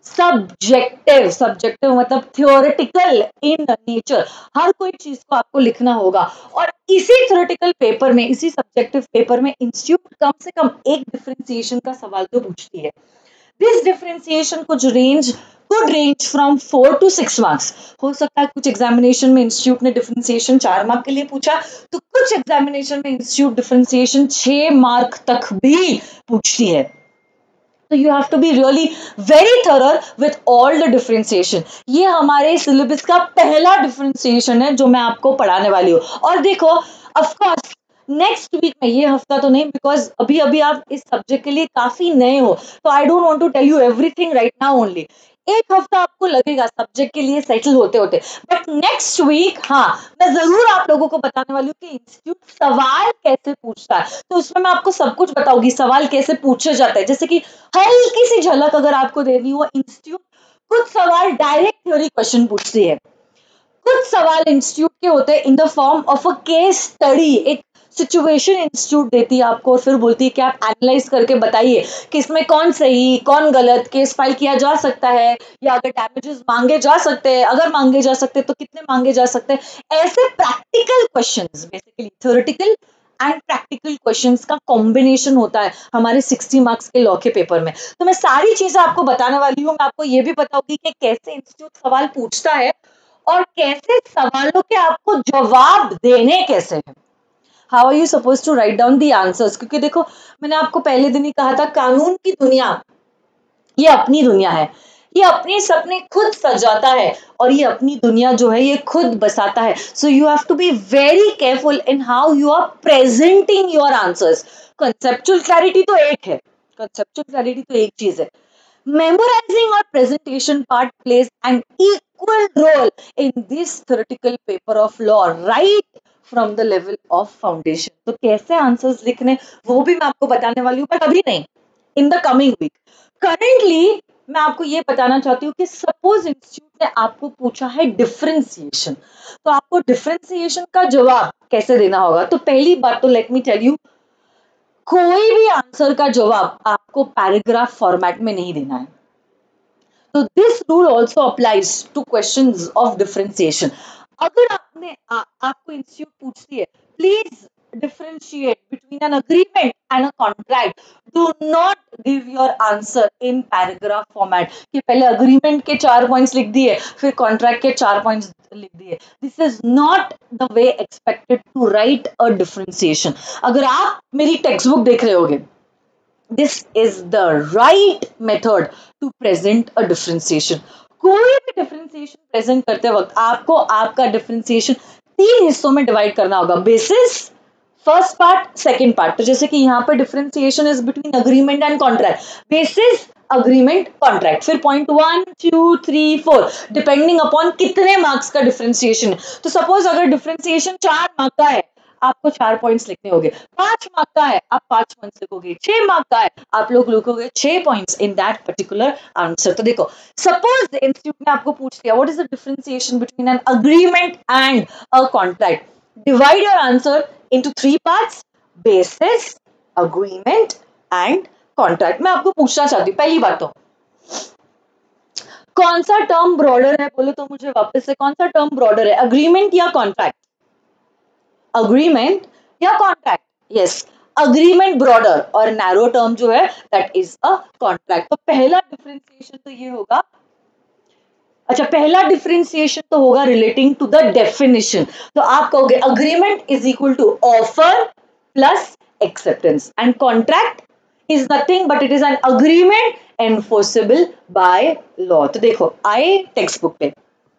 subjective. Subjective मतलब थियोरेटिकल इन नेचर। हर कोई चीज को आपको लिखना होगा, और इसी थियोरेटिकल पेपर में, इसी सब्जेक्टिव पेपर में इंस्टीट्यूट कम से कम एक डिफरेंशिएशन का सवाल तो पूछती है। दिस डिफरेंशिएशन कुछ range could range from four to six marks. हो सकता है कुछ एग्जामिनेशन में इंस्टीट्यूट ने डिफरेंशिएशन चार मार्क के लिए पूछा, तो कुछ एग्जामिनेशन में इंस्टीट्यूट डिफरेंशिएशन छह मार्क तक भी पूछती है। So you have to be really very thorough with all the differentiation. ये हमारे सिलेबस का पहला डिफरेंशिएशन है जो मैं आपको पढ़ाने वाली हूँ। और देखो, ऑफ कोर्स नेक्स्ट वीक में, ये हफ्ता तो नहीं, बिकॉज अभी अभी आप इस सब्जेक्ट के लिए काफी नए हो, तो I don't want to tell you everything right now only. एक हफ्ता आपको लगेगा सब्जेक्ट के लिए सेटल होते होते, बट नेक्स्ट वीक हाँ मैं जरूर आप लोगों को बताने वाली हूँ कि इंस्टीट्यूट सवाल कैसे पूछता है। तो उसमें मैं आपको सब कुछ बताऊंगी, सवाल कैसे पूछे जाते हैं। जैसे कि हल्की सी झलक अगर आपको देनी हो, इंस्टीट्यूट कुछ सवाल डायरेक्ट थ्योरी क्वेश्चन पूछती है, कुछ सवाल इंस्टीट्यूट के होते हैं in the form of a case study. एक सिचुएशन इंस्टीट्यूट देती है आपको और फिर बोलती है कि आप एनालाइज करके बताइए कि इसमें कौन सही कौन गलत, केस फाइल किया जा सकता है, या अगर डैमेजेस मांगे जा सकते हैं, अगर मांगे जा सकते हैं तो कितने मांगे जा सकते हैं। ऐसे practical questions, basically theoretical and practical questions का कॉम्बिनेशन होता है हमारे सिक्सटी मार्क्स के लॉ के पेपर में। तो मैं सारी चीजें आपको बताने वाली हूँ। मैं आपको ये भी बताऊंगी कि कैसे इंस्टीट्यूट सवाल पूछता है और कैसे सवालों के आपको जवाब देने कैसे हैं। How are you suppose to write down the answers, क्योंकि देखो मैंने आपको पहले दिन ही कहा था, कानून की दुनिया ये अपनी दुनिया है, ये अपने सपने खुद सजाता है और ये अपनी दुनिया जो है ये खुद बसाता है। So you have to be very careful in how you are presenting your answers. Conceptual clarity तो एक है, कंसेप्चुअल क्लैरिटी तो एक चीज है, memorizing or presentation part plays an equal role in this theoretical paper of law right from the level of foundation. तो कैसे answers लिखने वो भी मैं आपको बताने वाली हूँ, बट अभी नहीं, in the coming week. Currently मैं आपको ये बताना चाहती हूँ कि सपोज इंस्टीट्यूट ने आपको पूछा है डिफरेंशिएशन, तो आपको डिफरेंशिएशन का जवाब कैसे देना होगा। तो पहली बात तो लेट मी टेल यू, कोई भी आंसर का जवाब आपको पैराग्राफ फॉर्मेट में नहीं देना है। तो this rule also applies to questions of differentiation. अगर आपने आ, आपको इंस्टीट्यूट पूछती है please differentiate between an agreement and a contract, do not give your answer in paragraph format कि पहले अग्रीमेंट के चार पॉइंट्स लिख दिए फिर कॉन्ट्रैक्ट के चार पॉइंट्स लिख दिए। This is not the way expected to write a differentiation. अगर आप मेरी टेक्स्ट बुक देख रहे होगे, this is the right method to present a differentiation. कोई भी डिफरेंशिएशन प्रेजेंट करते वक्त आपको आपका डिफरेंशिएशन तीन हिस्सों में डिवाइड करना होगा, basis, first part, second part. तो जैसे कि यहाँ पर differentiation is between agreement and contract, basis agreement contract, फिर point one two three four depending upon कितने मार्क्स का डिफरेंशिएशन है। तो सपोज अगर डिफरेंशिएशन चार मार्क का है आपको चार पॉइंट्स लिखने होंगे, पांच मार्क का है आप पांच पॉइंट्स लिखोगे, छह मार्क का है आप लोग लिखोगे छह points in that particular answer. तो देखो सपोज इंस्टीट्यूट ने आपको पूछ लिया what is the differentiation between an agreement and a contract, divide your answer into three parts, basis, agreement and contract. मैं आपको पूछना चाहती हूँ पहली बात तो कौन सा टर्म ब्रॉडर है, बोलो तो मुझे वापस से, कौन सा टर्म ब्रॉडर है, अग्रीमेंट या कॉन्ट्रैक्ट? अग्रीमेंट या कॉन्ट्रैक्ट? यस, अग्रीमेंट ब्रॉडर और नैरो टर्म जो है दैट इज अ कॉन्ट्रैक्ट। तो पहला डिफरेंशिएशन तो ये होगा, अच्छा पहला डिफरेंशिएशन तो होगा रिलेटिंग टू द डेफिनेशन। तो आप कहोगे agreement is equal to offer plus acceptance and contract is nothing but it is an agreement enforceable by law. तो देखो आए टेक्स्ट बुक पे,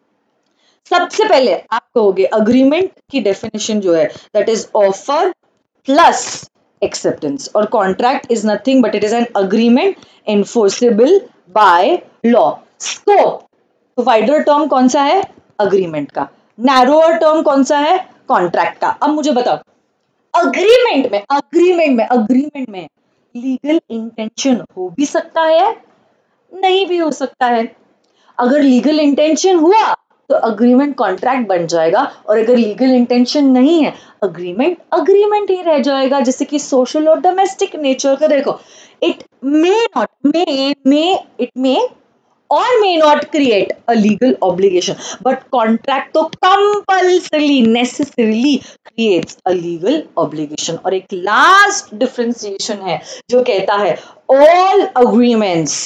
सबसे पहले आप कहोगे अग्रीमेंट की डेफिनेशन जो है that is offer plus acceptance और contract is nothing but it is an agreement enforceable by law. Scope, तो वाइडर टर्म कौन सा है, अग्रीमेंट का, नैरोअर टर्म कौन सा है, कॉन्ट्रैक्ट का। अब मुझे बताओ अग्रीमेंट में अग्रीमेंट में अग्रीमेंट में लीगल इंटेंशन हो भी सकता है, नहीं भी हो सकता है। अगर लीगल इंटेंशन हुआ तो अग्रीमेंट कॉन्ट्रैक्ट बन जाएगा और अगर लीगल इंटेंशन नहीं है अग्रीमेंट अग्रीमेंट ही रह जाएगा। जैसे कि सोशल और डोमेस्टिक नेचर का देखो, it may not may may it may or may not create a legal obligation but contract तो compulsorily necessarily creates a legal obligation। और एक लास्ट डिफरेंशिएशन है जो कहता है all agreements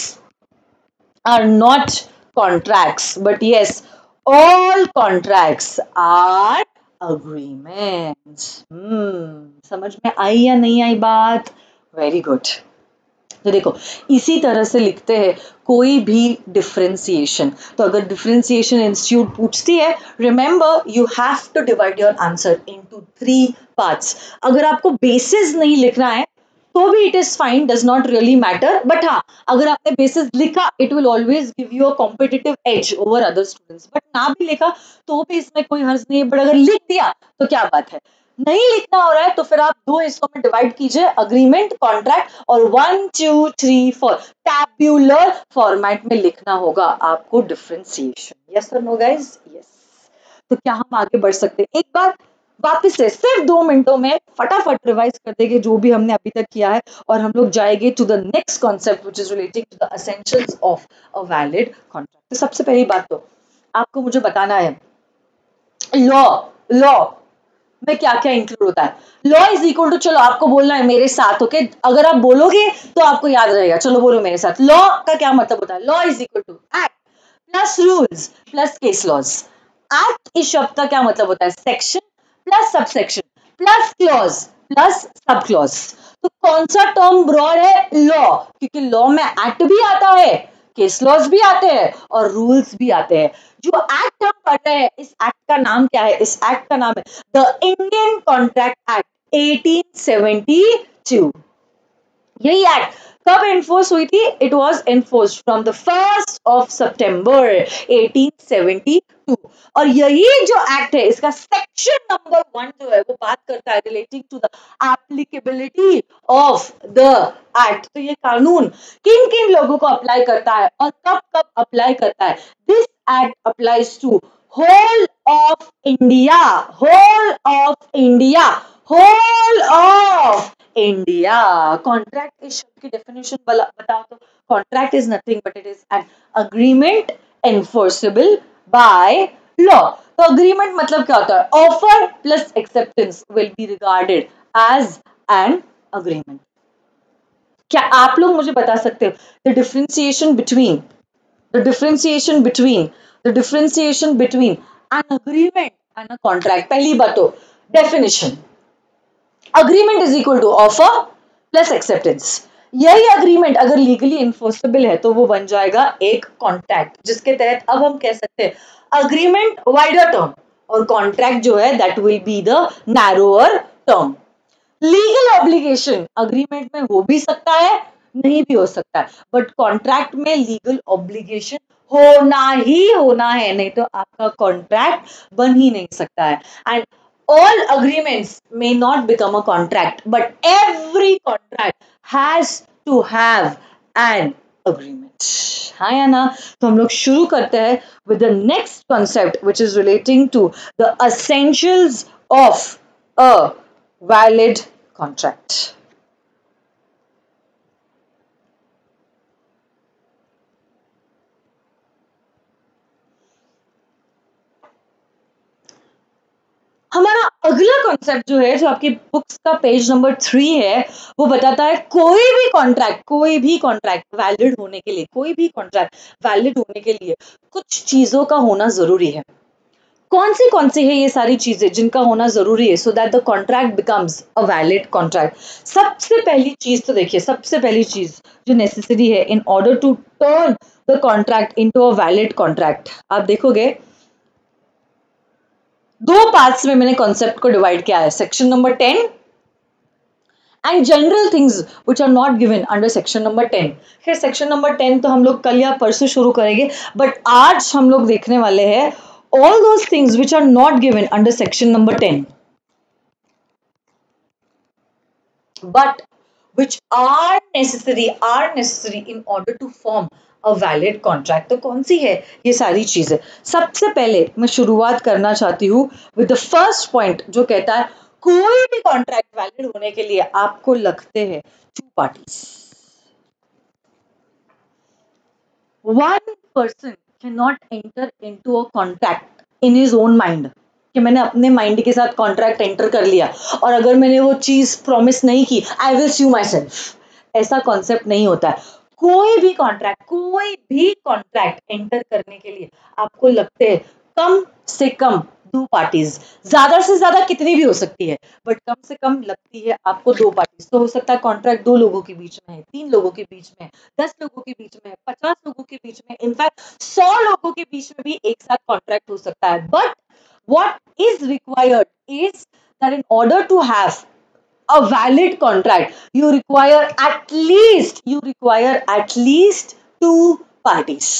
are not contracts but yes all contracts are agreements। हम्म समझ में आई या नहीं आई बात? Very good. तो देखो इसी तरह से लिखते हैं कोई भी डिफरेंशिएशन। तो अगर डिफरेंशिएशन इंस्टीट्यूट पूछती है, remember you have to divide your answer into three parts. अगर आपको बेसिस नहीं लिखना है तो भी it is fine, does not really matter, but हाँ अगर आपने बेसिस लिखा it will always give you a competitive edge over other students. But ना भी लिखा तो भी इसमें कोई हर्ज नहीं है, बट अगर लिख दिया तो क्या बात है। नहीं लिखना हो रहा है तो फिर आप दो हिस्सों में डिवाइड कीजिए, अग्रीमेंट कॉन्ट्रैक्ट, और one two three four tabular format में लिखना होगा आपको डिफरेंशिएशन। यस और नो गाइस? यस। तो क्या हम आगे बढ़ सकते हैं? एक बार वापस से सिर्फ दो मिनटों में फटाफट रिवाइज कर देंगे जो भी हमने अभी तक किया है और हम लोग जाएंगे to the next concept which is relating to the essentials of a valid contract. तो सबसे पहली बात तो आपको मुझे बताना है लॉ लॉ में क्या क्या इंक्लूड होता है। लॉ इज इक्वल टू, चलो आपको बोलना है मेरे साथ, ओके okay? अगर आप बोलोगे तो आपको याद रहेगा, चलो बोलो मेरे साथ। लॉ का क्या मतलब होता है? Law is equal to act plus rules plus case laws. Act इस शब्द का क्या मतलब होता है? Section plus subsection plus clause plus sub clause. तो कौन सा टर्म ब्रॉड है? लॉ, क्योंकि लॉ में एक्ट भी आता है, केस लॉज भी आते हैं और रूल्स भी आते हैं। जो एक्ट हम पढ़ रहे हैं इस एक्ट का नाम क्या है? इस एक्ट का नाम है the Indian contract act eighteen seventy two. यही एक्ट कब एनफोर्स हुई थी? It was enforce from the first of September eighteen seventy two. और यही जो एक्ट है इसका सेक्शन नंबर वन जो है वो बात करता है relating to the applicability of the act. तो ये कानून किन किन लोगों को अप्लाई करता है और कब कब अप्लाई करता है? This act applies to whole of India, whole of India, whole of India. Contract इस शब्द की डेफिनेशन बताओ तो contract is nothing but it is an agreement enforceable by law. तो अग्रीमेंट मतलब क्या होता है? Offer plus acceptance will be regarded as an agreement. क्या आप लोग मुझे बता सकते हो the differentiation between the differentiation between the differentiation between an agreement and a contract? पहली बात तो definition, agreement is equal to offer plus acceptance. यही अग्रीमेंट अगर लीगली इन्फोर्सेबल है तो वो बन जाएगा एक कॉन्ट्रैक्ट, जिसके तहत अब हम कह सकते हैं अग्रीमेंट वाइडर टर्म और कॉन्ट्रैक्ट जो है that will be the narrower term. Legal obligation agreement में हो भी सकता है, नहीं भी हो सकता है, बट कॉन्ट्रैक्ट में लीगल ऑब्लिगेशन होना ही होना है, नहीं तो आपका कॉन्ट्रैक्ट बन ही नहीं सकता है। And all agreements may not become a contract but every contract has to have an agreement। हाँ या ना? तो हम लोग शुरू करते हैं with the next concept which is relating to the essentials of a valid contract। हमारा अगला कॉन्सेप्ट जो है, जो आपकी बुक्स का पेज नंबर थ्री है, वो बताता है कोई भी कॉन्ट्रैक्ट कोई भी कॉन्ट्रैक्ट वैलिड होने के लिए कोई भी कॉन्ट्रैक्ट वैलिड होने के लिए कुछ चीजों का होना जरूरी है। कौन सी कौन सी है ये सारी चीजें जिनका होना जरूरी है so that the contract becomes a valid contract? सबसे पहली चीज तो देखिए, सबसे पहली चीज जो नेसेसरी है in order to turn the contract into a valid contract, आप देखोगे दो पार्ट्स में मैंने कॉन्सेप्ट को डिवाइड किया है, section number ten and general things which are not given under section number ten. फिर सेक्शन नंबर टेन तो हम लोग कल या परसों शुरू करेंगे, बट आज हम लोग देखने वाले हैं all those things which are not given under section number ten but which are necessary are necessary in order to form a valid contract। तो कौन सी है ये सारी चीजें? सबसे पहले मैं शुरुआत करना चाहती हूँ with the first point जो कहता है कोई भी कॉन्ट्रैक्ट वैलिड होने के लिए आपको लगते हैं two parties. one person cannot enter into a contract in his own mind कि मैंने अपने माइंड के साथ कॉन्ट्रैक्ट एंटर कर लिया और अगर मैंने वो चीज प्रॉमिस नहीं की I will sue myself, ऐसा कॉन्सेप्ट नहीं होता है। कोई भी कॉन्ट्रैक्ट कोई भी कॉन्ट्रैक्ट एंटर करने के लिए आपको लगते हैं कम से कम दो पार्टीज, ज्यादा से ज्यादा कितनी भी हो सकती है बट कम से कम लगती है आपको दो पार्टीज। तो हो सकता है कॉन्ट्रैक्ट दो लोगों के बीच में है, तीन लोगों के बीच में, दस लोगों के बीच में, पचास लोगों के बीच में, इनफैक्ट सौ लोगों के बीच में भी एक साथ कॉन्ट्रैक्ट हो सकता है। But what is required is that in order to have a valid contract you require at least you require at least two parties,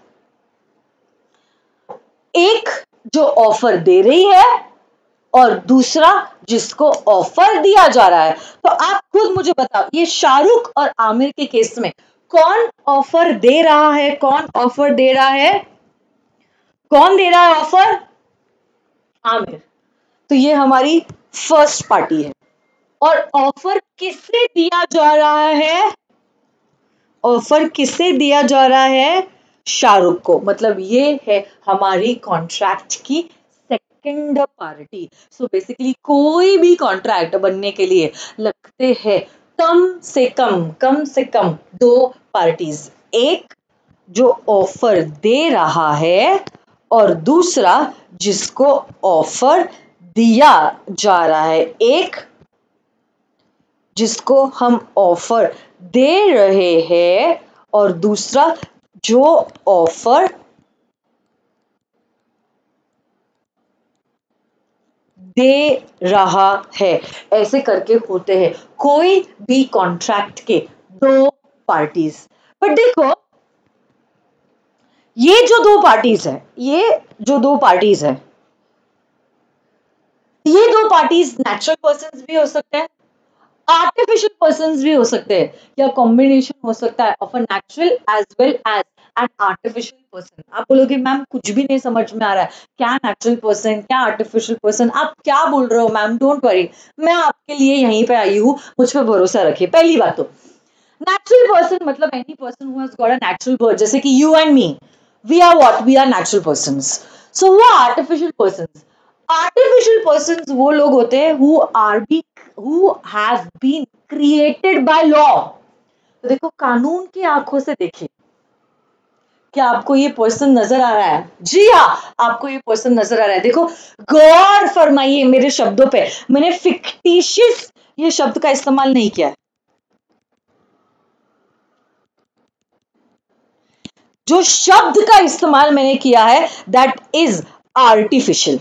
एक जो ऑफर दे रही है और दूसरा जिसको ऑफर दिया जा रहा है। तो आप खुद मुझे बताओ ये शाहरुख और आमिर के केस में कौन ऑफर दे रहा है, कौन ऑफर दे रहा है, कौन दे रहा है ऑफर? आमिर। तो ये हमारी फर्स्ट पार्टी है और ऑफर किससे दिया जा रहा है? ऑफर किससे दिया जा रहा है? शाहरुख को। मतलब ये है हमारी कॉन्ट्रैक्ट की सेकंड पार्टी। सो बेसिकली कोई भी कॉन्ट्रैक्ट बनने के लिए लगते हैं कम से कम कम से कम दो पार्टीज, एक जो ऑफर दे रहा है और दूसरा जिसको ऑफर दिया जा रहा है। एक जिसको हम ऑफर दे रहे हैं और दूसरा जो ऑफर दे रहा है। ऐसे करके होते हैं कोई भी कॉन्ट्रैक्ट के दो पार्टीज। बट देखो ये जो दो पार्टीज है ये जो दो पार्टीज है ये दो पार्टीज नेचुरल पर्सन्स भी हो सकते हैं, आर्टिफिशियल पर्सन्स भी हो सकते हैं, या कॉम्बिनेशन हो सकता है of a natural as well as an artificial person. आप बोलोगे मैम कुछ भी नहीं समझ में आ रहा है, क्या नेचुरल पर्सन क्या आर्टिफिशियल पर्सन, आप क्या बोल रहे हो मैम? डोंट वरी, मैं आपके लिए यहीं पे आई हूँ, मुझ पर भरोसा रखिए। पहली बात तो नेचुरल पर्सन मतलब any person who has got a natural birth, जैसे कि you and me, we are what, we are natural persons. So वो आर्टिफिशियल पर्सन्स, आर्टिफिशियल पर्सन्स वो लोग होते हैं who are be who have been created by law. तो देखो कानून की आंखों से देखिए, क्या आपको ये पर्सन नजर आ रहा है? जी हाँ, आपको ये पर्सन नजर आ रहा है। देखो गौर फरमाइए मेरे शब्दों पे, मैंने फिक्टिशियस ये शब्द का इस्तेमाल नहीं किया है। जो शब्द का इस्तेमाल मैंने किया है दैट इज आर्टिफिशियल।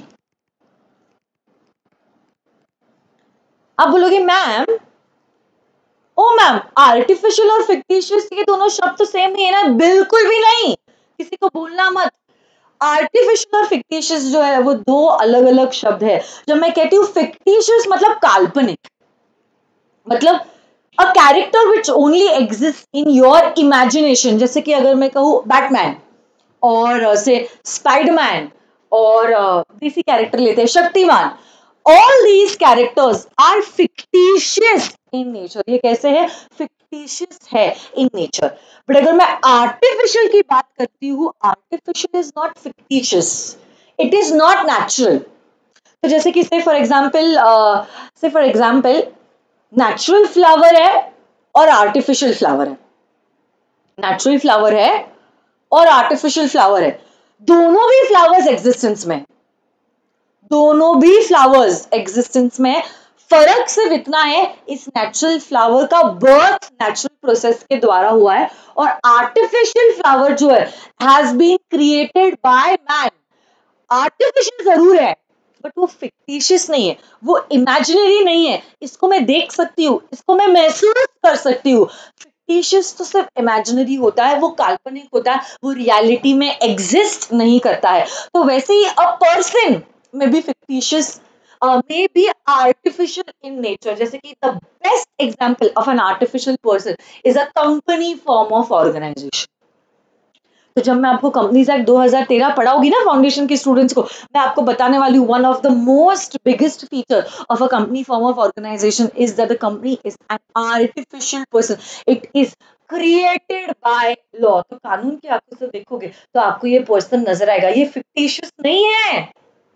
आप बोलोगे मैम ओ मैम आर्टिफिशियल और फिक्टिशियस ये दोनों शब्द तो सेम नहीं है ना? बिल्कुल भी नहीं, किसी को बोलना मत। आर्टिफिशियल और फिक्टिशियस जो है वो दो अलग अलग शब्द है। जब मैं कहती हूँ फिक्टिशियस मतलब काल्पनिक, मतलब a character which only exist in your imagination. जैसे कि अगर मैं कहूँ बैटमैन और से स्पाइडरमैन और देसी कैरेक्टर लेते हैं Shaktimaan, all these characters are fictitious in nature. ये कैसे है? फिक्टिशियस है इन नेचर। बट अगर मैं आर्टिफिशियल की बात करती हूँ, artificial is not fictitious, it is not natural. तो जैसे कि say for example say for example natural flower है और आर्टिफिशियल फ्लावर है, नेचुरल फ्लावर है और आर्टिफिशियल फ्लावर है, दोनों भी फ्लावर्स एग्जिस्टेंस में, दोनों भी फ्लावर्स एग्जिस्टेंस में। फर्क सिर्फ इतना है, इस नेचुरल फ्लावर का बर्थ नेचुरल प्रोसेस के द्वारा हुआ है और आर्टिफिशियल फ्लावर जो है has been created by man. Artificial जरूर है बट वो फिक्टिशियस नहीं है, वो इमेजिनरी नहीं है, इसको मैं देख सकती हूँ, इसको मैं महसूस कर सकती हूँ। फिक्टिशियस तो सिर्फ इमेजिनरी होता है, वो काल्पनिक होता है, वो रियलिटी में एग्जिस्ट नहीं करता है। तो वैसे ही a person may be fictitious, may be artificial in nature. जैसे कि the best example of an artificial person is a company form of organisation. तो जब मैं आपको कंपनीज एक्ट दो हज़ार तेरह पढ़ाऊंगी ना फाउंडेशन के स्टूडेंट्स को, मैं आपको बताने वाली हूँ one of the most biggest feature of a company form of organisation is that the company is an artificial person, it is created by law. तो कानून के आपको से देखोगे तो आपको ये पर्सन नजर आएगा, ये फिक्टिशियस नहीं है,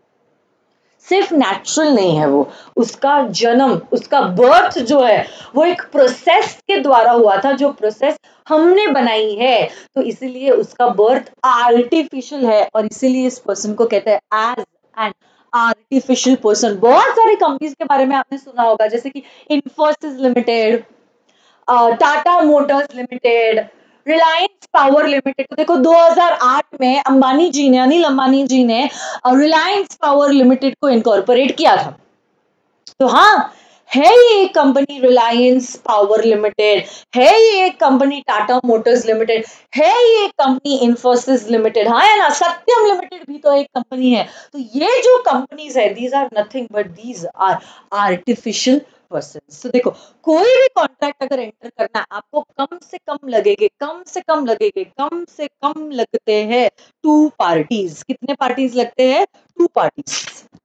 सिर्फ नेचुरल नहीं है, वो उसका जन्म, उसका बर्थ जो है वो एक प्रोसेस के द्वारा हुआ था, जो प्रोसेस हमने बनाई है, तो इसीलिए उसका बर्थ आर्टिफिशियल है और इसीलिए इस पर्सन को कहते हैं एज एन आर्टिफिशियल पर्सन। बहुत सारी कंपनीज के बारे में आपने सुना होगा, जैसे कि Infosys Limited, Tata Motors Limited, Reliance Power Limited. तो देखो दो हज़ार आठ में अंबानी जी ने, अनिल अंबानी जी ने रिलायंस पावर लिमिटेड को इनकॉर्पोरेट किया था। तो हाँ, है ये एक कंपनी रिलायंस पावर लिमिटेड, है ये एक कंपनी टाटा मोटर्स लिमिटेड, है ये एक कंपनी इन्फोसिस लिमिटेड, हाँ है ना, सत्यम लिमिटेड भी तो एक कंपनी है। तो ये जो कंपनीज है, these are nothing but these are artificial persons. तो देखो कोई भी कॉन्ट्रैक्ट अगर एंटर करना है, आपको कम से कम लगेगे, कम से कम लगेगे, कम से कम लगते हैं टू पार्टीज। कितने पार्टीज लगते हैं? Two parties.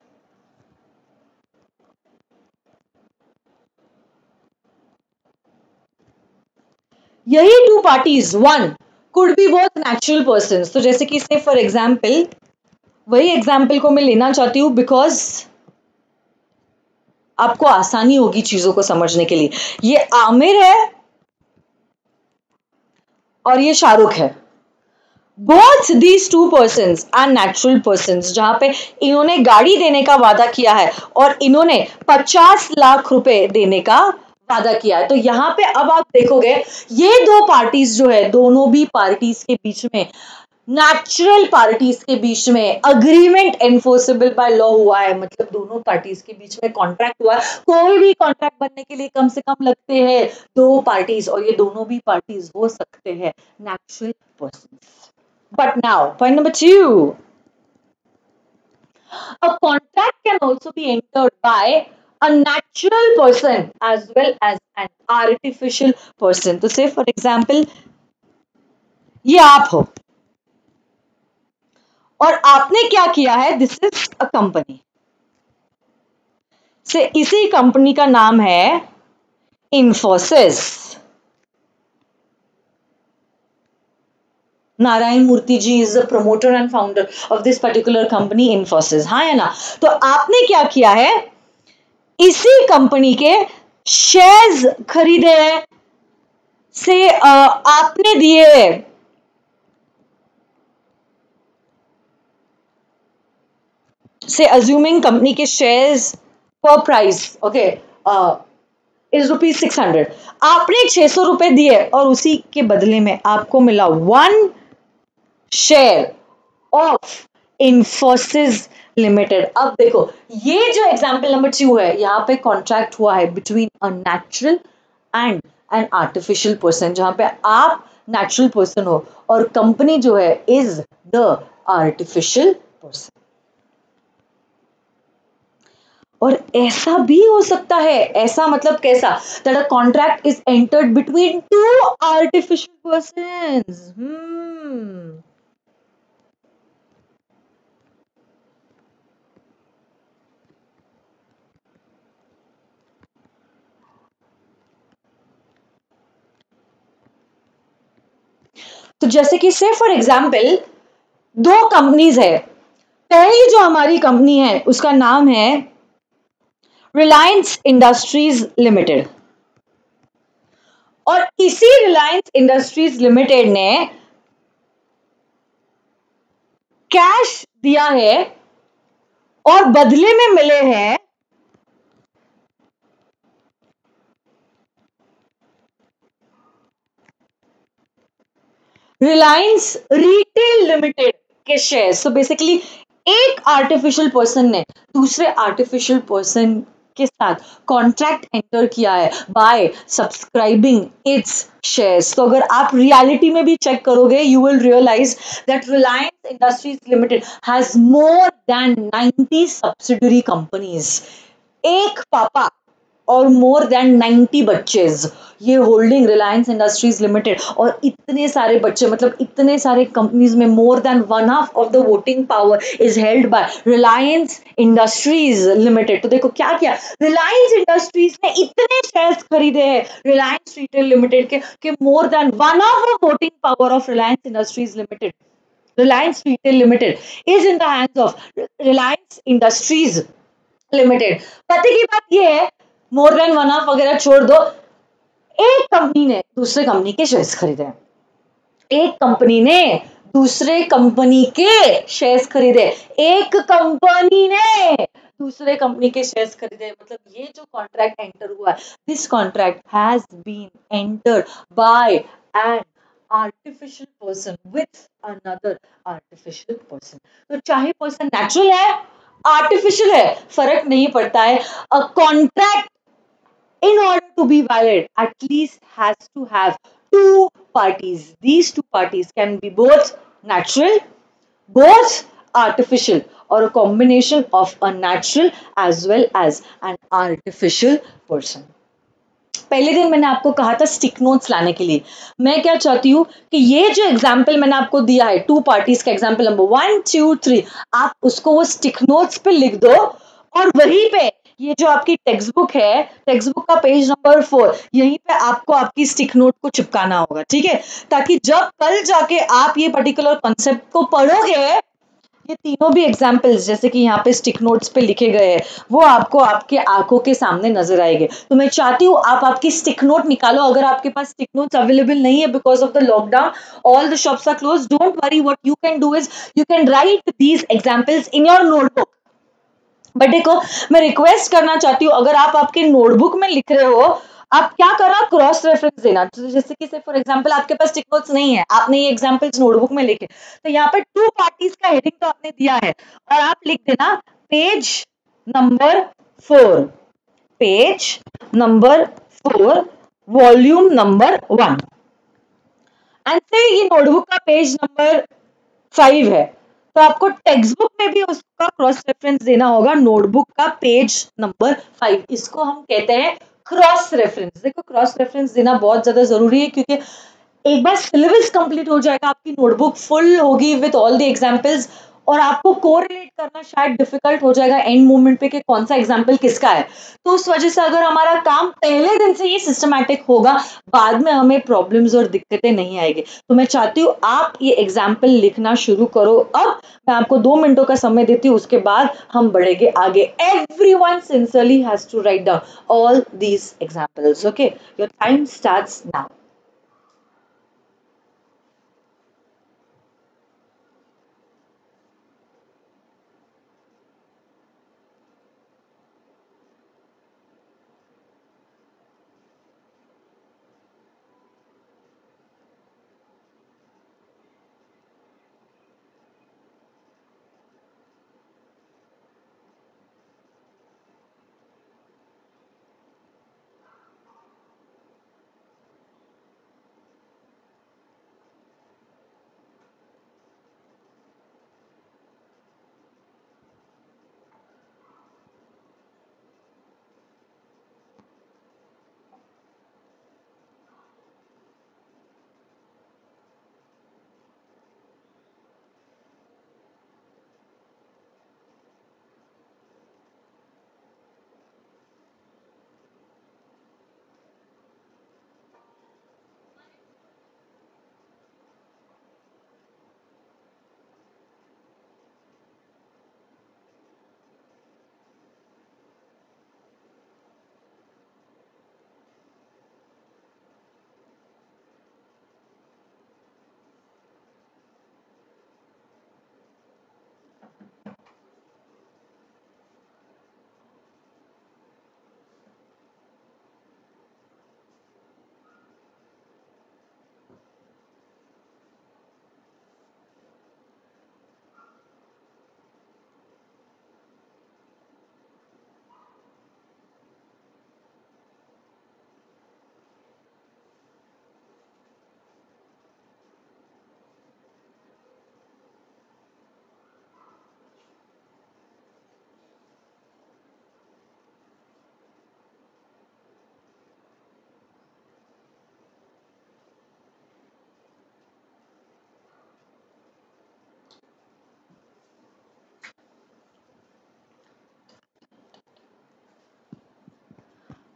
यही two parties one could be both natural persons. तो जैसे कि से फॉर एग्जाम्पल, वही एग्जाम्पल को मैं लेना चाहती हूँ बिकॉज आपको आसानी होगी चीजों को समझने के लिए। ये आमिर है और ये शाहरुख है। Both these two persons are natural persons, जहां पे इन्होंने गाड़ी देने का वादा किया है और इन्होंने पचास लाख रुपए देने का वादा किया है। तो यहाँ पे अब आप देखोगे ये दो पार्टीज जो है, दोनों भी पार्टीज के बीच में, नेचुरल पार्टीज के बीच में अग्रीमेंट एनफोर्सेबल बाय लॉ हुआ है, मतलब दोनों पार्टीज के बीच में कॉन्ट्रैक्ट हुआ है। कोई भी कॉन्ट्रैक्ट बनने के लिए कम से कम लगते हैं दो पार्टीज और ये दोनों भी पार्टीज हो सकते हैं natural persons. But now, point number two, a contract can also be entered by a natural person as well as an artificial person. तो say for example, ये आप हो और आपने क्या किया है, दिस इज अ कंपनी से, इसी कंपनी का नाम है Infosys. Narayana Murthy ji is the promoter and founder of this particular company Infosys, हाँ है ना। तो आपने क्या किया है, इसी कंपनी के शेयर्स खरीदे हैं, से आ, आपने दिए से अज्यूमिंग कंपनी के शेयर्स पर price okay is rupees six hundred, आपने छह सौ रुपए दिए और उसी के बदले में आपको मिला one share of Infosys Limited. अब देखो ये जो एग्जाम्पल नंबर टू है, यहाँ पे कॉन्ट्रैक्ट हुआ है between a natural and an artificial person, जहां पे आप नेचुरल पर्सन हो और कंपनी जो है इज द आर्टिफिशियल पर्सन। और ऐसा भी हो सकता है, ऐसा मतलब कैसा, that a contract is entered between two artificial persons. Hmm तो जैसे कि से फॉर एग्जाम्पल दो कंपनीज है, पहली जो हमारी कंपनी है उसका नाम है रिलायंस इंडस्ट्रीज लिमिटेड, और इसी रिलायंस इंडस्ट्रीज लिमिटेड ने कैश दिया है और बदले में मिले हैं रिलायंस रिटेल लिमिटेड के शेयर। सो बेसिकली एक आर्टिफिशियल पर्सन ने दूसरे आर्टिफिशियल पर्सन के साथ कॉन्ट्रैक्ट एंटर किया है बाय सब्सक्राइबिंग इट्स शेयर्स। तो अगर आप रियलिटी में भी चेक करोगे you will realise that Reliance Industries Limited has more than ninety subsidiary companies. एक पापा और मोर देन नाइंटी बच्चेज, ये होल्डिंग रिलायंस इंडस्ट्रीज लिमिटेड, और इतने सारे बच्चे मतलब इतने सारे कंपनीज में more than one half of the voting power is held by Reliance Industries Limited. तो देखो क्या किया, रिलायंस इंडस्ट्रीज ने इतने शेयर्स खरीदे हैं रिलायंस रिटेल लिमिटेड के कि more than one half of voting power of Reliance Industries Limited, Reliance Retail Limited is in the hands of Reliance Industries Limited. पता की बात ये है, मोर देन वन हाफ वगैरह छोड़ दो, एक कंपनी ने दूसरे कंपनी के शेयर्स खरीदे, एक कंपनी ने दूसरे कंपनी के शेयर्स खरीदे, एक कंपनी ने दूसरे कंपनी के शेयर्स खरीदे। मतलब ये जो कॉन्ट्रैक्ट एंटर हुआ है, this contract has been entered by an artificial person with another artificial person. तो चाहे पर्सन नेचुरल है आर्टिफिशियल है फर्क नहीं पड़ता है, a contract in order to be valid at least has to have two parties. These two parties can be both natural, both artificial, or a combination of a natural as well as an artificial person. पहले दिन मैंने आपको कहा था stick notes लाने के लिए। मैं क्या चाहती हूँ कि ये जो एग्जाम्पल मैंने आपको दिया है टू पार्टीज का example number one two three, आप उसको वो स्टिक नोट्स पे लिख दो, और वहीं पे ये जो आपकी टेक्स्ट बुक है, टेक्स्ट बुक का पेज नंबर फोर, यहीं पे आपको आपकी स्टिक नोट को चिपकाना होगा, ठीक है, ताकि जब कल जाके आप ये पर्टिकुलर कॉन्सेप्ट को पढ़ोगे, ये तीनों भी एग्जाम्पल्स जैसे कि यहाँ पे स्टिक नोट्स पे लिखे गए हैं वो आपको आपके आंखों के सामने नजर आएंगे। तो मैं चाहती हूँ आप आपकी स्टिक नोट निकालो। अगर आपके पास स्टिक नोट्स अवेलेबल नहीं है because of the lockdown, all the shops are close, don't worry, what you can do is you can write these examples in your notebook. But देखो मैं रिक्वेस्ट करना चाहती हूँ, अगर आप आपके नोटबुक में लिख रहे हो, आप क्या करना, क्रॉस रेफरेंस देना। तो जैसे कि फॉर एग्जांपल आपके पास टिक नोट्स नहीं है, आपने ये एग्जांपल्स नोटबुक में लिखे, तो यहाँ पे टू पार्टीज का हेडिंग तो आपने दिया है, और आप लिख देना page number four, page number four, volume number one. And फिर ये नोटबुक का पेज नंबर फाइव है, तो आपको टेक्स्ट बुक में भी उसका क्रॉस रेफरेंस देना होगा, नोटबुक का पेज नंबर फाइव। इसको हम कहते हैं क्रॉस रेफरेंस। देखो क्रॉस रेफरेंस देना बहुत ज्यादा जरूरी है, क्योंकि एक बार सिलेबस कंप्लीट हो जाएगा, आपकी नोटबुक फुल होगी विद ऑल द एग्जांपल्स, और आपको कोरिलेट करना शायद डिफिकल्ट हो जाएगा एंड मोमेंट पे कि कौन सा एग्जांपल किसका है। तो उस वजह से अगर हमारा काम पहले दिन से ही सिस्टमैटिक होगा, बाद में हमें प्रॉब्लम्स और दिक्कतें नहीं आएगी। तो मैं चाहती हूँ आप ये एग्जाम्पल लिखना शुरू करो। अब मैं आपको दो मिनटों का समय देती हूँ, उसके बाद हम बढ़ेंगे आगे। Everyone sincerely has to write down all these examples. Okay, your time starts now.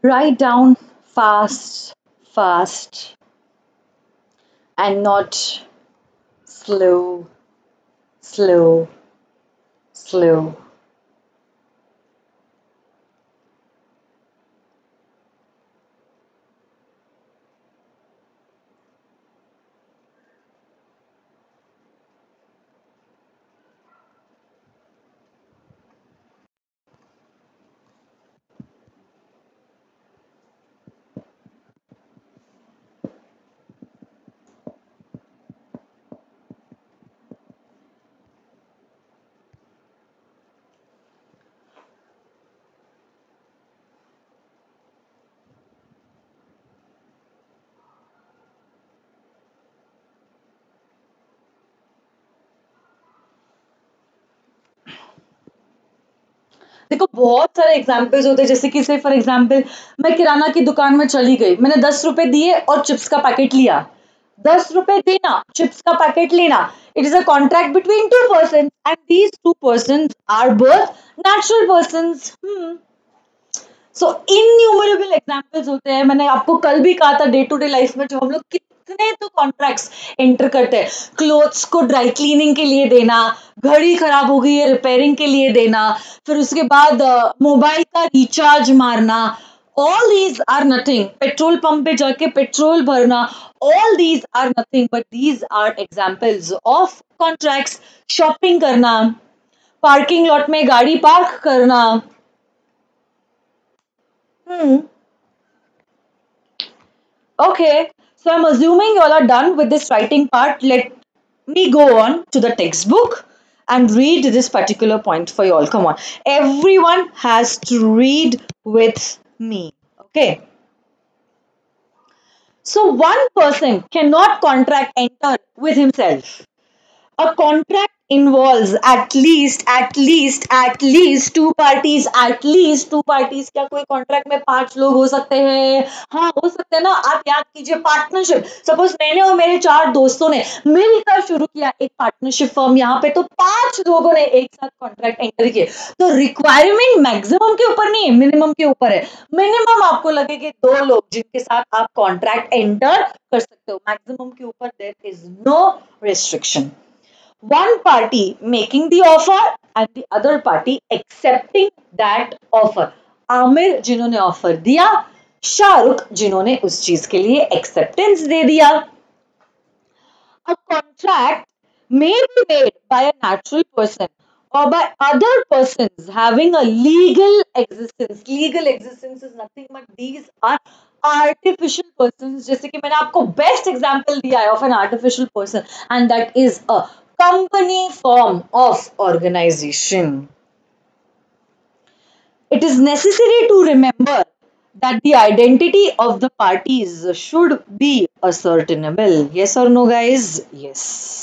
Write down fast, fast, and not slow, slow, slow. देखो बहुत सारे एग्जाम्पल्स होते हैं, जैसे कि से फॉर एग्जाम्पल मैं किराना की दुकान में चली गई, मैंने दस रुपए दिए और चिप्स का पैकेट लिया। दस रुपए देना, चिप्स का पैकेट लेना, it is a contract between two person and these two person are both natural person. So innumerable examples होते हैं। मैंने आपको कल भी कहा था डे टू डे लाइफ में जो हम लोग कितने तो कॉन्ट्रैक्ट्स एंटर करते हैं, क्लोथ्स को ड्राई क्लीनिंग के लिए देना, घड़ी खराब हो गई है रिपेयरिंग के लिए देना, फिर उसके बाद मोबाइल का रिचार्ज मारना, all these are nothing, petrol pump पे जाके पेट्रोल भरना, all these are nothing but these are examples of contracts. Shopping करना, पार्किंग लॉट में गाड़ी पार्क करना। हम्म Okay, so I'm assuming you all are done with this writing part. Let me go on to the textbook and read this particular point for you all. Come on. Everyone has to read with me. Okay. So one person cannot contract enter with himself. A contract involves at least at least at least two parties, at least two parties। क्या कोई contract में पांच लोग हो सकते हैं? हाँ हो सकते हैं ना। आप याद कीजिए पार्टनरशिप, सपोज मैंने और मेरे चार दोस्तों ने मिलकर शुरू किया एक पार्टनरशिप फर्म, यहाँ पे तो पांच लोगों ने एक साथ कॉन्ट्रैक्ट एंटर किए। तो रिक्वायरमेंट मैक्सिमम के ऊपर नहीं है, मिनिमम के ऊपर है। मिनिमम आपको लगे कि दो लोग जिनके साथ आप कॉन्ट्रैक्ट एंटर कर सकते हो, मैक्सिमम के ऊपर there is no restriction. One party making the offer and the other party accepting that offer. Aamir जिन्होंने ऑफर दिया, शाहरुख जिन्होंने उस चीज के लिए एक्सेप्टेंस दे दिया। A contract may be made by a natural person or by other persons having a legal existence. Legal existence is nothing but these are artificial persons। जैसे कि मैंने आपको बेस्ट एग्जांपल दिया है of an artificial person and that is a company form of organization. It is necessary to remember that the identity of the parties should be ascertainable. Yes or no, guys? Yes.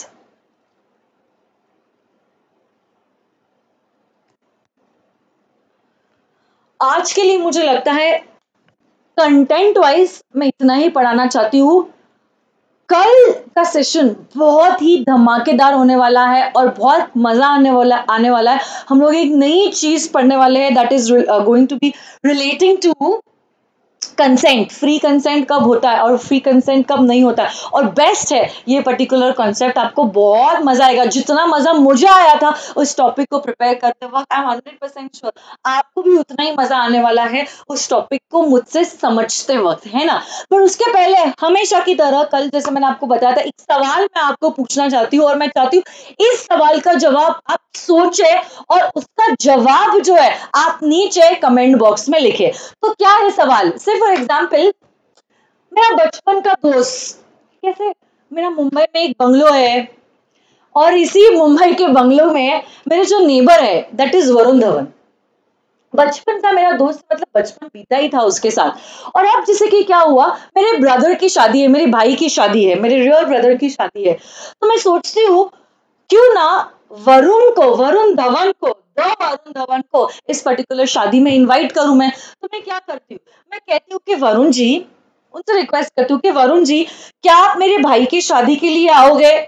आज के लिए मुझे लगता है content wise मैं इतना ही पढ़ाना चाहती हूँ। कल का सेशन बहुत ही धमाकेदार होने वाला है और बहुत मजा आने वाला आने वाला है। हम लोग एक नई चीज पढ़ने वाले हैं that is going to be relating to consent. Free consent कब होता है और फ्री कंसेंट कब नहीं होता है, और बेस्ट है ये पर्टिकुलर कॉन्सेप्ट। आपको बहुत मजा आएगा, जितना मजा मुझे आया था उस टॉपिक को प्रिपेयर करते वक्त, I am hundred percent sure आपको भी उतना ही मजा आने वाला है उस टॉपिक को मुझसे समझते वक्त, है ना। पर उसके पहले हमेशा की तरह कल जैसे मैंने आपको बताया था, एक सवाल मैं आपको पूछना चाहती हूँ और मैं चाहती हूँ इस सवाल का जवाब आप सोचे और उसका जवाब जो है आप नीचे कमेंट बॉक्स में लिखे। तो क्या है सवाल? सिर्फ फॉर एग्जाम्पल मेरा बचपन का दोस्त, कैसे, मेरा मुंबई में एक बंगलो है और इसी मुंबई के बंगलो में मेरे जो नेबर है दैट इज वरुण धवन। बचपन का मेरा दोस्त, मतलब बचपन बीता ही था उसके साथ। और अब जैसे कि क्या हुआ, मेरे ब्रदर की शादी है, मेरे भाई की शादी है, मेरे रियल ब्रदर की शादी है। तो मैं सोचती हूँ क्यों ना वरुण को, वरुण धवन को, द वरुण धवन को इस पर्टिकुलर शादी में इनवाइट करूं मैं। तो मैं क्या करती हूँ, मैं कहती हूँ कि वरुण जी, उनसे रिक्वेस्ट करती हूँ कि वरुण जी क्या आप मेरे भाई की शादी के लिए आओगे?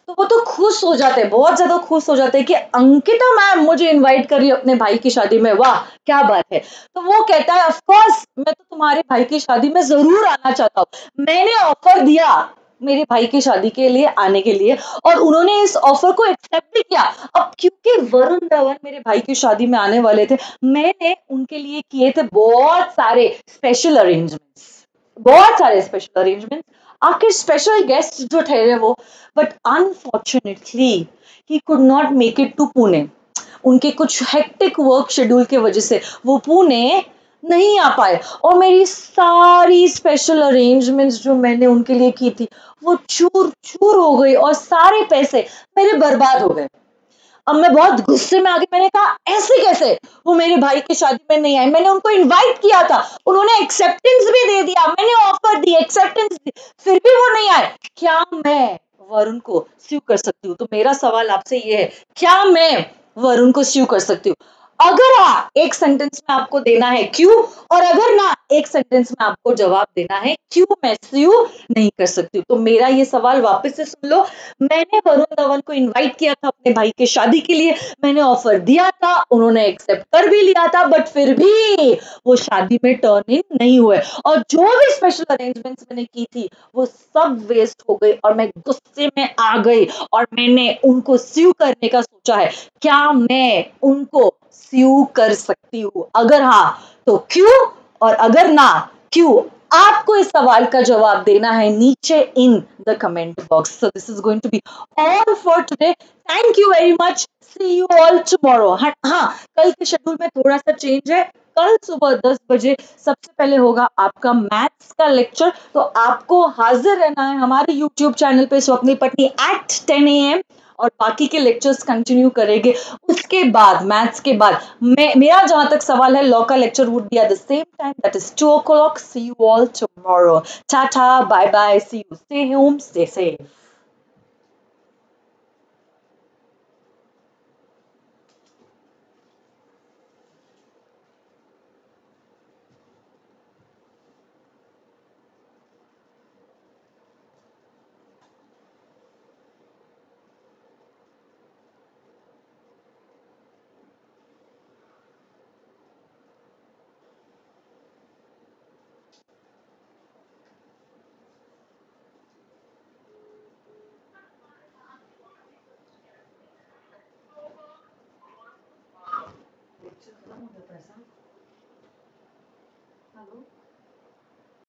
तो वो तो खुश हो जाते हैं, बहुत ज्यादा खुश हो जाते हैं कि अंकिता मैम मुझे इनवाइट कर रही है अपने भाई की शादी में, वाह क्या बात है। तो वो कहता है ऑफ कोर्स मैं तो तुम्हारे भाई की शादी में जरूर आना चाहता हूँ, मैंने ऑफर दिया मेरे भाई की शादी के लिए आने के लिए और उन्होंने इस ऑफर को एक्सेप्ट भी किया। अब क्योंकि वरुण धवन मेरे भाई की शादी में आने वाले थे, मैंने उनके लिए किए थे बहुत सारे स्पेशल अरेंजमेंट्स, बहुत सारे स्पेशल अरेंजमेंट्स, आखिर स्पेशल गेस्ट जो ठहरे वो, but unfortunately he could not make it to Pune. उनके कुछ हेक्टिक वर्क शेड्यूल की वजह से वो पुणे नहीं आ पाए और मेरी सारी स्पेशल अरेंजमेंट्स जो मैंने उनके लिए की थी वो चूर चूर हो गई और सारे पैसे मेरे बर्बाद हो गए। अब मैं बहुत गुस्से में आ गई, मैंने कहा ऐसे कैसे वो मेरे भाई की शादी में नहीं आए, मैंने उनको इनवाइट किया था, उन्होंने एक्सेप्टेंस भी दे दिया, मैंने ऑफर दी, एक्सेप्टेंस दी, फिर भी वो नहीं आए। क्या मैं वरुण को स्यू कर सकती हूँ? तो मेरा सवाल आपसे ये है, क्या मैं वरुण को स्यू कर सकती हूँ? अगर हाँ एक सेंटेंस में आपको देना है क्यों, और अगर ना एक सेंटेंस में आपको जवाब देना है क्यों मैं स्यू नहीं कर सकती हूँ। तो मेरा ये सवाल वापस से सुन लो, मैंने वरुण धवन को इनवाइट किया था अपने भाई की शादी के लिए, मैंने ऑफर दिया था, उन्होंने एक्सेप्ट कर भी लिया था, बट फिर भी वो शादी में टर्न इन नहीं हुए और जो भी स्पेशल अरेंजमेंट्स मैंने की थी वो सब वेस्ट हो गई और मैं गुस्से में आ गई और मैंने उनको स्यू करने का सोचा है। क्या मैं उनको स्यू कर सकती हूँ? अगर हाँ तो क्यों, और अगर ना क्यों? आपको इस सवाल का जवाब देना है नीचे in the comment box. So this is going to be all for today, thank you very much, see you all tomorrow. हाँ हाँ, कल के शेड्यूल में थोड़ा सा चेंज है, कल सुबह दस बजे सबसे पहले होगा आपका मैथ्स का लेक्चर, तो आपको हाजिर रहना है हमारे यूट्यूब चैनल पे Swapnil Patni at ten A M और बाकी के लेक्चर्स कंटिन्यू करेंगे। उसके बाद मैथ्स के बाद मैं, मेरा जहां तक सवाल है, लॉ का lecture would be at the same time, that is two o'clock. See you all tomorrow, tata bye bye, see you, stay home stay safe. Lecture खत्म हो जाता है। हेलो।